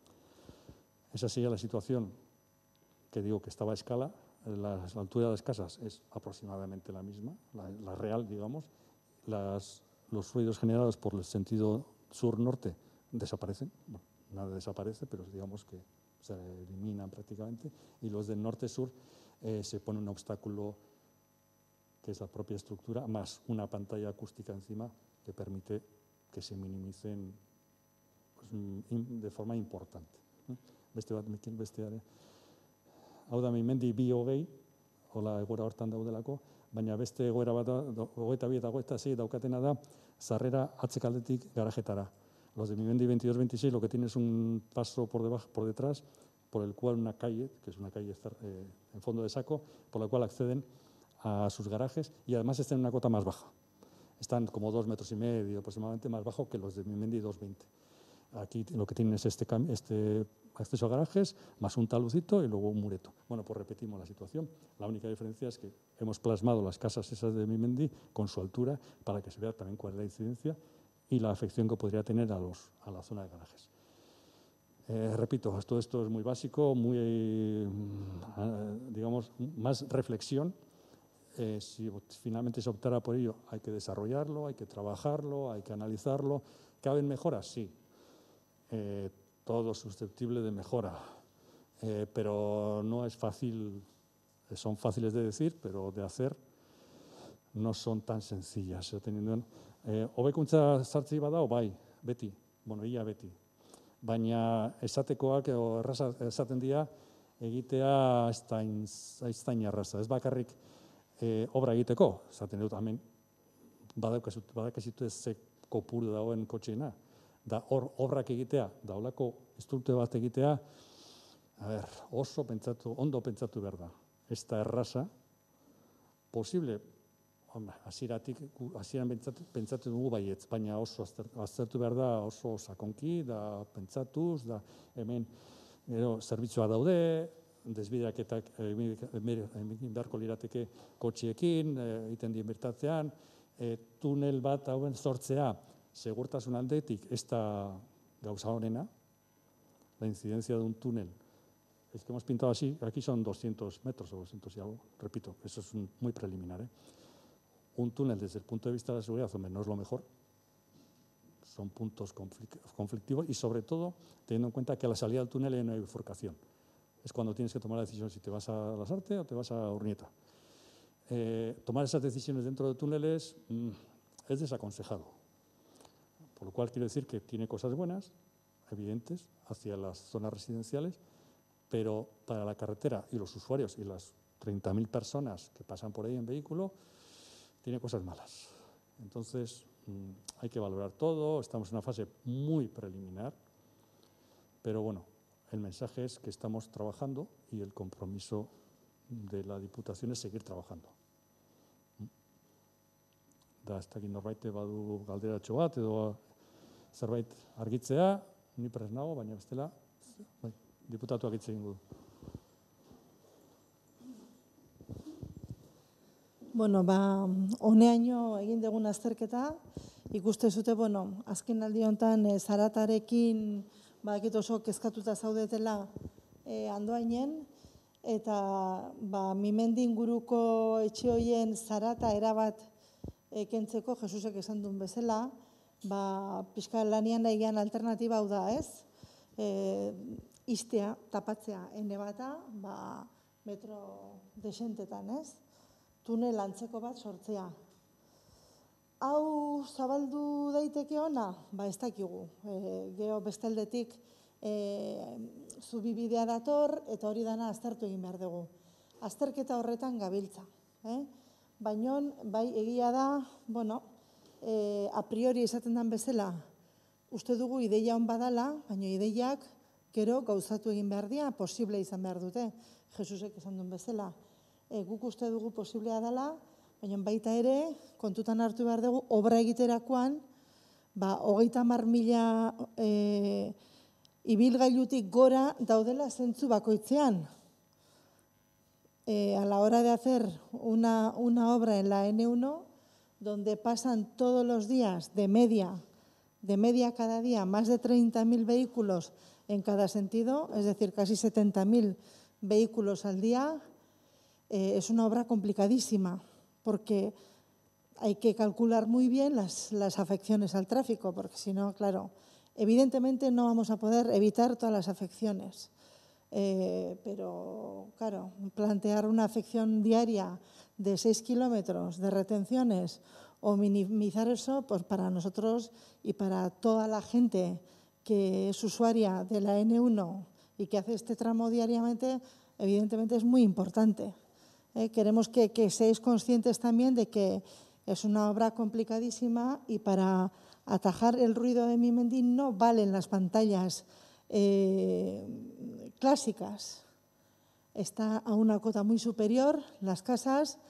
Esa sería la situación que digo que estaba a escala. La, la altura de las casas es aproximadamente la misma, la, la real, digamos. Las, los ruidos generados por el sentido sur-norte desaparecen. Bueno, nada desaparece, pero digamos que se eliminan prácticamente. Y los del norte-sur eh, se pone un obstáculo que es la propia estructura, más una pantalla acústica encima que permite que se minimicen pues, de forma importante. Beste bat, besteare. Hau da, Mimendi bi hogei, hola egoera hortan daudelako, baina beste egoera bat, hogeita bi eta hogeita sei daukatena da, zarrera atzekaldetik garajetara. Los de Mimendi veintidós veintiséis lo que tiene es un paso por debajo, por detrás, por el cual una calle, que es una calle eh, en fondo de saco, por la cual acceden a sus garajes y además están en una cota más baja. están como dos metros y medio aproximadamente más bajo que los de Mimendi dos veinte. Aquí lo que tienen es este, este acceso a garajes, más un talucito y luego un mureto. Bueno, pues repetimos la situación. La única diferencia es que hemos plasmado las casas esas de Mimendi con su altura para que se vea también cuál es la incidencia y la afección que podría tener a, los, a la zona de garajes. Eh, repito, todo esto es muy básico, muy, eh, digamos, más reflexión. Eh, si finalmente se optara por ello, hay que desarrollarlo, hay que trabajarlo, hay que analizarlo. ¿Caben mejoras? Sí. Eh, todo susceptible de mejora, eh, pero no es fácil, son fáciles de decir, pero de hacer no son tan sencillas. Teniendo, eh, hobekuntza sartzei badago, bai, beti, bueno, ia beti. Baina esatekoak erraza esaten dira egitea ez da erraza. Ez bakarrik eh, obra egiteko, esaten dut hemen badakazitu ez ze kopuru dagoen kotxeena, da hor obrak egitea, da holako estruktura bat egitea, a ber, oso pentsatu, ondo pentsatu behar da. Ez da erraza, posible, hasieratik, hasieran pentsatu dugu baietz, baina oso aztertu behar da, oso sakonki, da pentsatuz, da hemen zerbitzua daude, desbideaketak egin beharko lirateke kotxeekin, egiten dien bertatzean, tunel bat hauen sortzea, segurtasun aldetik ez da gauza honena, la incidencia de un túnel. Es que hemos pintado así, aquí son doscientos metros o doscientos y algo, repito, eso es muy preliminar. ¿eh? Un túnel desde el punto de vista de la seguridad, hombre, no es lo mejor, son puntos conflictivos y sobre todo teniendo en cuenta que a la salida del túnel hay una bifurcación. Es cuando tienes que tomar la decisión si te vas a Lasarte o te vas a Urnieta. Eh, tomar esas decisiones dentro de túneles mmm, es desaconsejado. Por lo cual quiero decir que tiene cosas buenas, evidentes, hacia las zonas residenciales, pero para la carretera y los usuarios y las treinta mil personas que pasan por ahí en vehículo, tiene cosas malas. Entonces, mmm, hay que valorar todo, estamos en una fase muy preliminar, pero bueno, el mensaje es que estamos trabajando y el compromiso de la Diputación es seguir trabajando. Da, ez dakit norbait badu galderatxo bat edo zerbait argitzea, ni prest nago, baina bestela, bai, diputatuak hitz egingo du. Bueno, ba, honeaino egin dugun azterketa, ikuste zute, bueno, azken aldi honetan e, zaratarekin badakit oso kezkatuta zaudetela e, Andoainen, eta ba, Mimendi inguruko etxe horien zarata erabat e, kentzeko, Jesusek esan duen bezala, ba, pixka lanian egian alternatiba hau da, ez? E, istea, tapatzea, ene bata, ba, metro desentetan, ez? Tunel antzeko bat sortzea. Hau zabaldu daiteke ona? Ba ez dakigu. E, Geo bestaldetik e, zubibidea dator eta hori dana aztertu egin behar dugu. Azterketa horretan gabiltza. Eh? Baina bai egia da, bueno, e, a priori esaten den bezala, uste dugu ideia hon badala, baina ideiak gero gauzatu egin behar dira, posible izan behar dute. Jesusek esan duen bezala. E, guk uste dugu posiblea dela, baina baita ere, kontutan hartu behar dugu, obra egiterakoan, ba, hogeita hamar mila e, ibilgailutik gora daudela zentzu bakoitzean. E, a la hora de hacer una, una obra en la ene uno, donde pasan todos los días de media, de media cada día, más de treinta mil vehículos en cada sentido, es decir, casi setenta mil vehículos al día, eh, es una obra complicadísima, porque hay que calcular muy bien las, las afecciones al tráfico, porque si no, claro, evidentemente no vamos a poder evitar todas las afecciones. Eh, pero, claro, plantear una afección diaria de seis kilómetros de retenciones o minimizar eso, pues para nosotros y para toda la gente que es usuaria de la ene uno y que hace este tramo diariamente, evidentemente es muy importante. Eh, queremos que, que seáis conscientes también de que es una obra complicadísima y para atajar el ruido de Mimendi no valen las pantallas eh, clásicas. Está a una cota muy superior las casas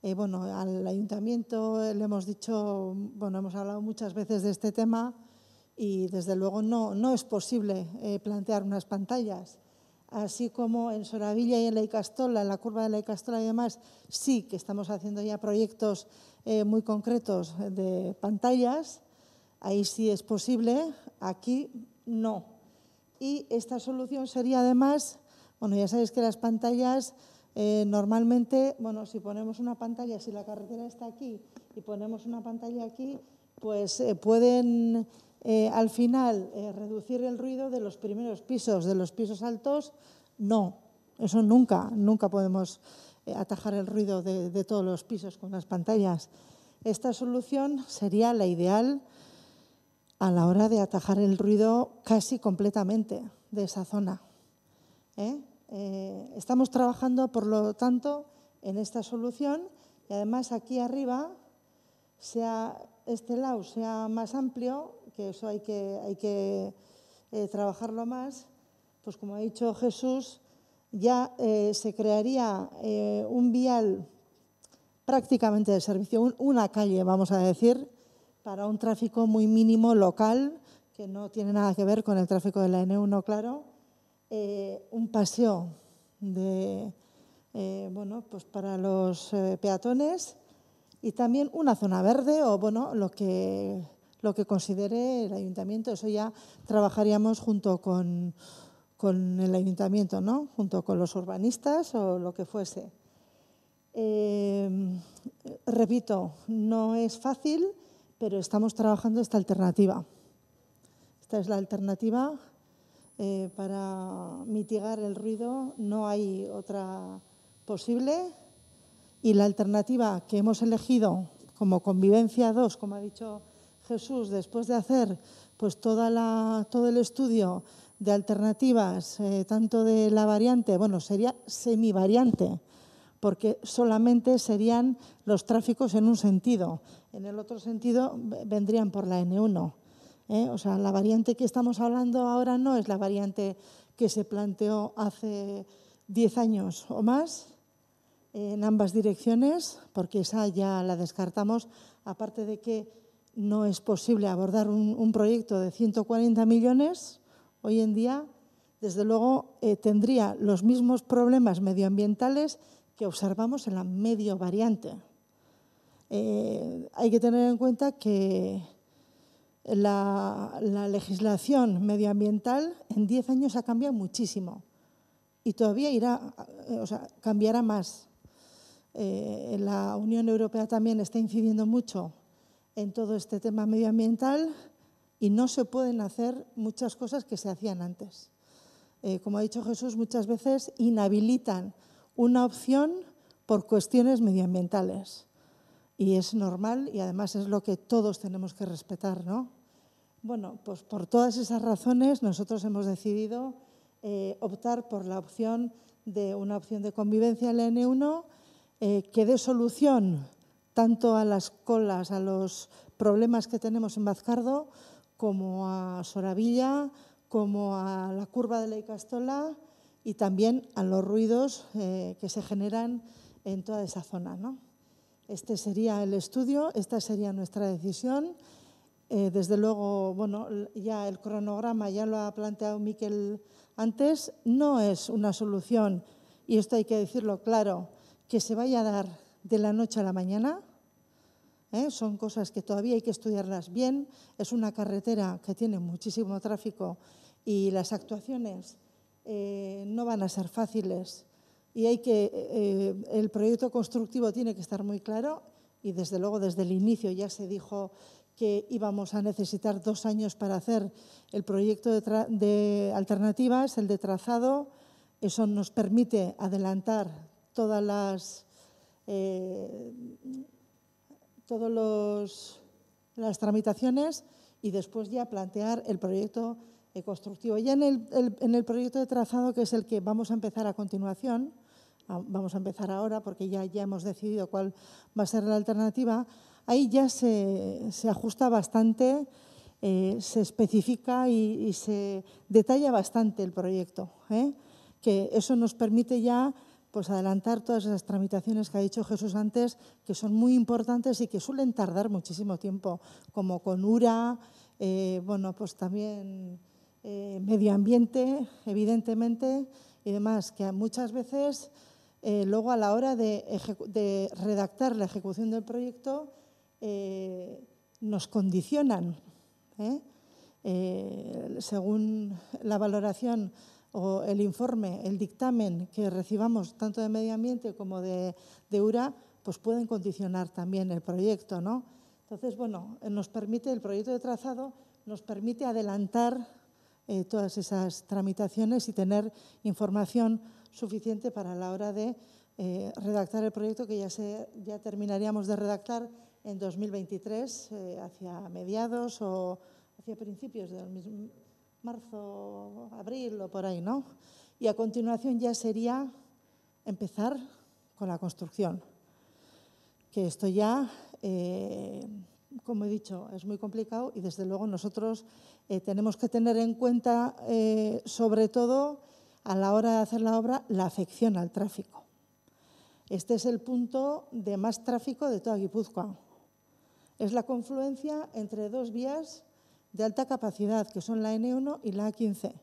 Eh, bueno, al ayuntamiento le hemos dicho, bueno, hemos hablado muchas veces de este tema y desde luego no, no es posible eh, plantear unas pantallas. Así como en Soravilla y en la Icastola, en la curva de la Icastola y demás, sí que estamos haciendo ya proyectos eh, muy concretos de pantallas, ahí sí es posible, aquí no. Y esta solución sería además, bueno, ya sabéis que las pantallas eh, normalmente, bueno, si ponemos una pantalla, si la carretera está aquí y ponemos una pantalla aquí, pues eh, pueden eh, al final eh, reducir el ruido de los primeros pisos, de los pisos altos, no, eso nunca, nunca podemos eh, atajar el ruido de, de todos los pisos con las pantallas. Esta solución sería la ideal a la hora de atajar el ruido casi completamente de esa zona. ¿Eh? Eh, estamos trabajando, por lo tanto, en esta solución y además aquí arriba, sea este lado sea más amplio, que eso hay que, hay que eh, trabajarlo más, pues como ha dicho Jesús, ya eh, se crearía eh, un vial prácticamente de servicio, un, una calle, vamos a decir, para un tráfico muy mínimo local, que no tiene nada que ver con el tráfico de la ene uno, claro, eh, un paseo de, eh, bueno, pues para los eh, peatones y también una zona verde o bueno, lo que, lo que considere el ayuntamiento. Eso ya trabajaríamos junto con, con el ayuntamiento, ¿no? Junto con los urbanistas o lo que fuese. Eh, repito, no es fácil, pero estamos trabajando esta alternativa. Esta es la alternativa eh, para mitigar el ruido, no hay otra posible. Y la alternativa que hemos elegido como Convivencia dos, como ha dicho Jesús, después de hacer pues, toda la, todo el estudio de alternativas, eh, tanto de la variante, bueno, sería semivariante, porque solamente serían los tráficos en un sentido. En el otro sentido vendrían por la ene uno. ¿eh? O sea, la variante que estamos hablando ahora no es la variante que se planteó hace diez años o más, en ambas direcciones, porque esa ya la descartamos, aparte de que no es posible abordar un, un proyecto de ciento cuarenta millones hoy en día, desde luego eh, tendría los mismos problemas medioambientales que observamos en la medio variante. Eh, hay que tener en cuenta que la, la legislación medioambiental en diez años ha cambiado muchísimo y todavía irá, o sea, cambiará más. Eh, la Unión Europea también está incidiendo mucho en todo este tema medioambiental y no se pueden hacer muchas cosas que se hacían antes. Eh, como ha dicho Jesús, muchas veces inhabilitan una opción por cuestiones medioambientales y es normal y además es lo que todos tenemos que respetar, ¿no? Bueno, pues por todas esas razones nosotros hemos decidido eh, optar por la opción de una opción de convivencia en la ene uno eh, que dé solución tanto a las colas, a los problemas que tenemos en Bazcardo, como a Soravilla, como a la curva de la Icastola y también a los ruidos eh, que se generan en toda esa zona, ¿no? Este sería el estudio, esta sería nuestra decisión. Eh, desde luego, bueno, ya el cronograma ya lo ha planteado Miquel antes, no es una solución, y esto hay que decirlo claro, que se vaya a dar de la noche a la mañana. ¿eh? Son cosas que todavía hay que estudiarlas bien. Es una carretera que tiene muchísimo tráfico y las actuaciones eh, no van a ser fáciles. Y hay que, eh, el proyecto constructivo tiene que estar muy claro y desde luego desde el inicio ya se dijo que íbamos a necesitar dos años para hacer el proyecto de, de alternativas, el de trazado. Eso nos permite adelantar todas las, eh, todos los, las tramitaciones y después ya plantear el proyecto eh, constructivo. Ya en el, el, en el proyecto de trazado, que es el que vamos a empezar a continuación, vamos a empezar ahora porque ya, ya hemos decidido cuál va a ser la alternativa, ahí ya se, se ajusta bastante, eh, se especifica y, y se detalla bastante el proyecto, ¿eh? que eso nos permite ya pues adelantar todas esas tramitaciones que ha dicho Jesús antes, que son muy importantes y que suelen tardar muchísimo tiempo, como con URA, eh, bueno, pues también eh, medio ambiente, evidentemente, y demás, que muchas veces eh, luego a la hora de, de redactar la ejecución del proyecto eh, nos condicionan, ¿eh? Eh, según la valoración o el informe, el dictamen que recibamos tanto de medio ambiente como de, de URA, pues pueden condicionar también el proyecto, ¿no? Entonces, bueno, nos permite, el proyecto de trazado nos permite adelantar eh, todas esas tramitaciones y tener información suficiente para la hora de eh, redactar el proyecto, que ya, se, ya terminaríamos de redactar en dos mil veintitrés, eh, hacia mediados o hacia principios del mismo marzo, abril o por ahí, ¿no? Y a continuación ya sería empezar con la construcción, que esto ya, eh, como he dicho, es muy complicado y desde luego nosotros eh, tenemos que tener en cuenta, eh, sobre todo a la hora de hacer la obra, la afección al tráfico. Este es el punto de más tráfico de toda Guipúzcoa. Es la confluencia entre dos vías de alta capacidad, que son la ene uno y la a quince.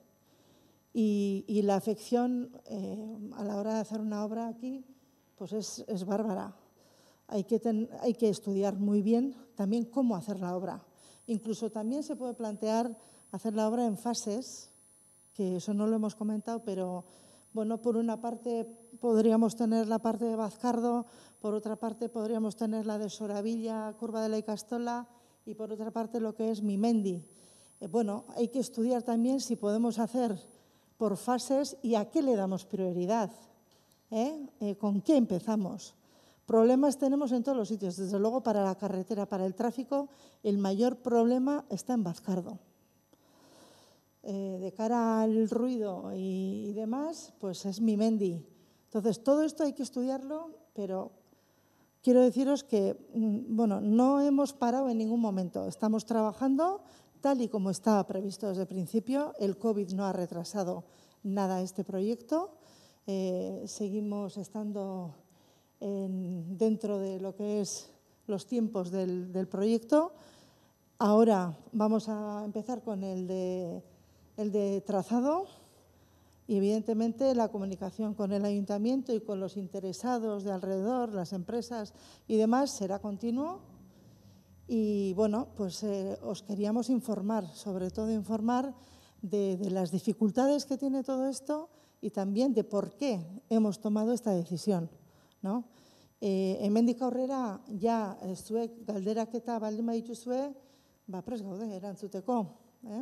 Y, y la afección eh, a la hora de hacer una obra aquí, pues es, es bárbara. Hay que, ten, hay que estudiar muy bien también cómo hacer la obra. Incluso también se puede plantear hacer la obra en fases, que eso no lo hemos comentado, pero bueno, por una parte podríamos tener la parte de Bazcardo, por otra parte podríamos tener la de Soravilla, Curva de la Icastola, y por otra parte lo que es Mimendi. Eh, bueno, hay que estudiar también si podemos hacer por fases y a qué le damos prioridad, ¿eh? Eh, ¿Con qué empezamos? Problemas tenemos en todos los sitios. Desde luego, para la carretera, para el tráfico, el mayor problema está en Bazcardo. Eh, de cara al ruido y, y demás, pues es Mimendi. Entonces, todo esto hay que estudiarlo, pero quiero deciros que, bueno, no hemos parado en ningún momento. Estamos trabajando tal y como estaba previsto desde el principio. El COVID no ha retrasado nada este proyecto. Eh, seguimos estando en, dentro de lo que es los tiempos del, del proyecto. Ahora vamos a empezar con el de, el de trazado. Y evidentemente la comunicación con el ayuntamiento y con los interesados de alrededor, las empresas y demás, será continuo. Y bueno, pues eh, os queríamos informar, sobre todo informar de, de las dificultades que tiene todo esto y también de por qué hemos tomado esta decisión, ¿no? Eh, hemendik aurrera ja zuek galderaketa baldin badituzue, ba prest gaude erantzuteko, eh?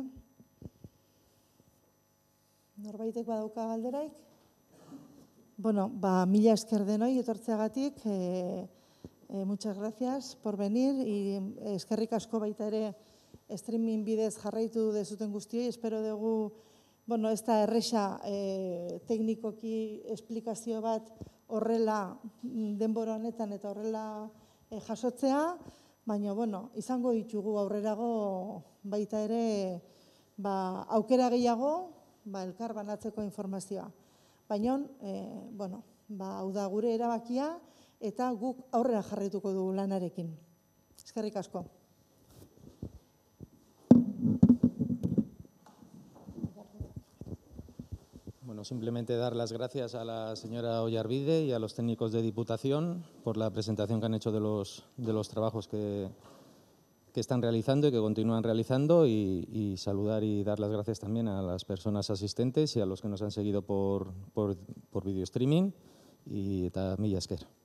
Norbaitek badauka galderaik? Bueno, ba, mila esker denoi etortzeagatik, eh, eh, muchas gracias por venir y eskerrik asko baita ere streaming bidez jarraitu dezuten guztioi. Espero dugu, bueno, ez da erresa eh, teknikoki esplikazio bat horrela denbora honetan eta horrela eh, jasotzea, baina, bueno, izango ditugu aurrerago baita ere ba, aukera gehiago, ba, elkar banatzeko informazioa. Baina, eh, bueno, ba, hau da gure erabakia eta guk aurrera jarraituko dugu lanarekin. Eskerrik asko. Bueno, simplemente dar las gracias a la señora Ollarvide y a los técnicos de Diputación por la presentación que han hecho de los, de los trabajos que, que están realizando y que continúan realizando y, y saludar y dar las gracias también a las personas asistentes y a los que nos han seguido por, por, por video streaming y eta mila esker.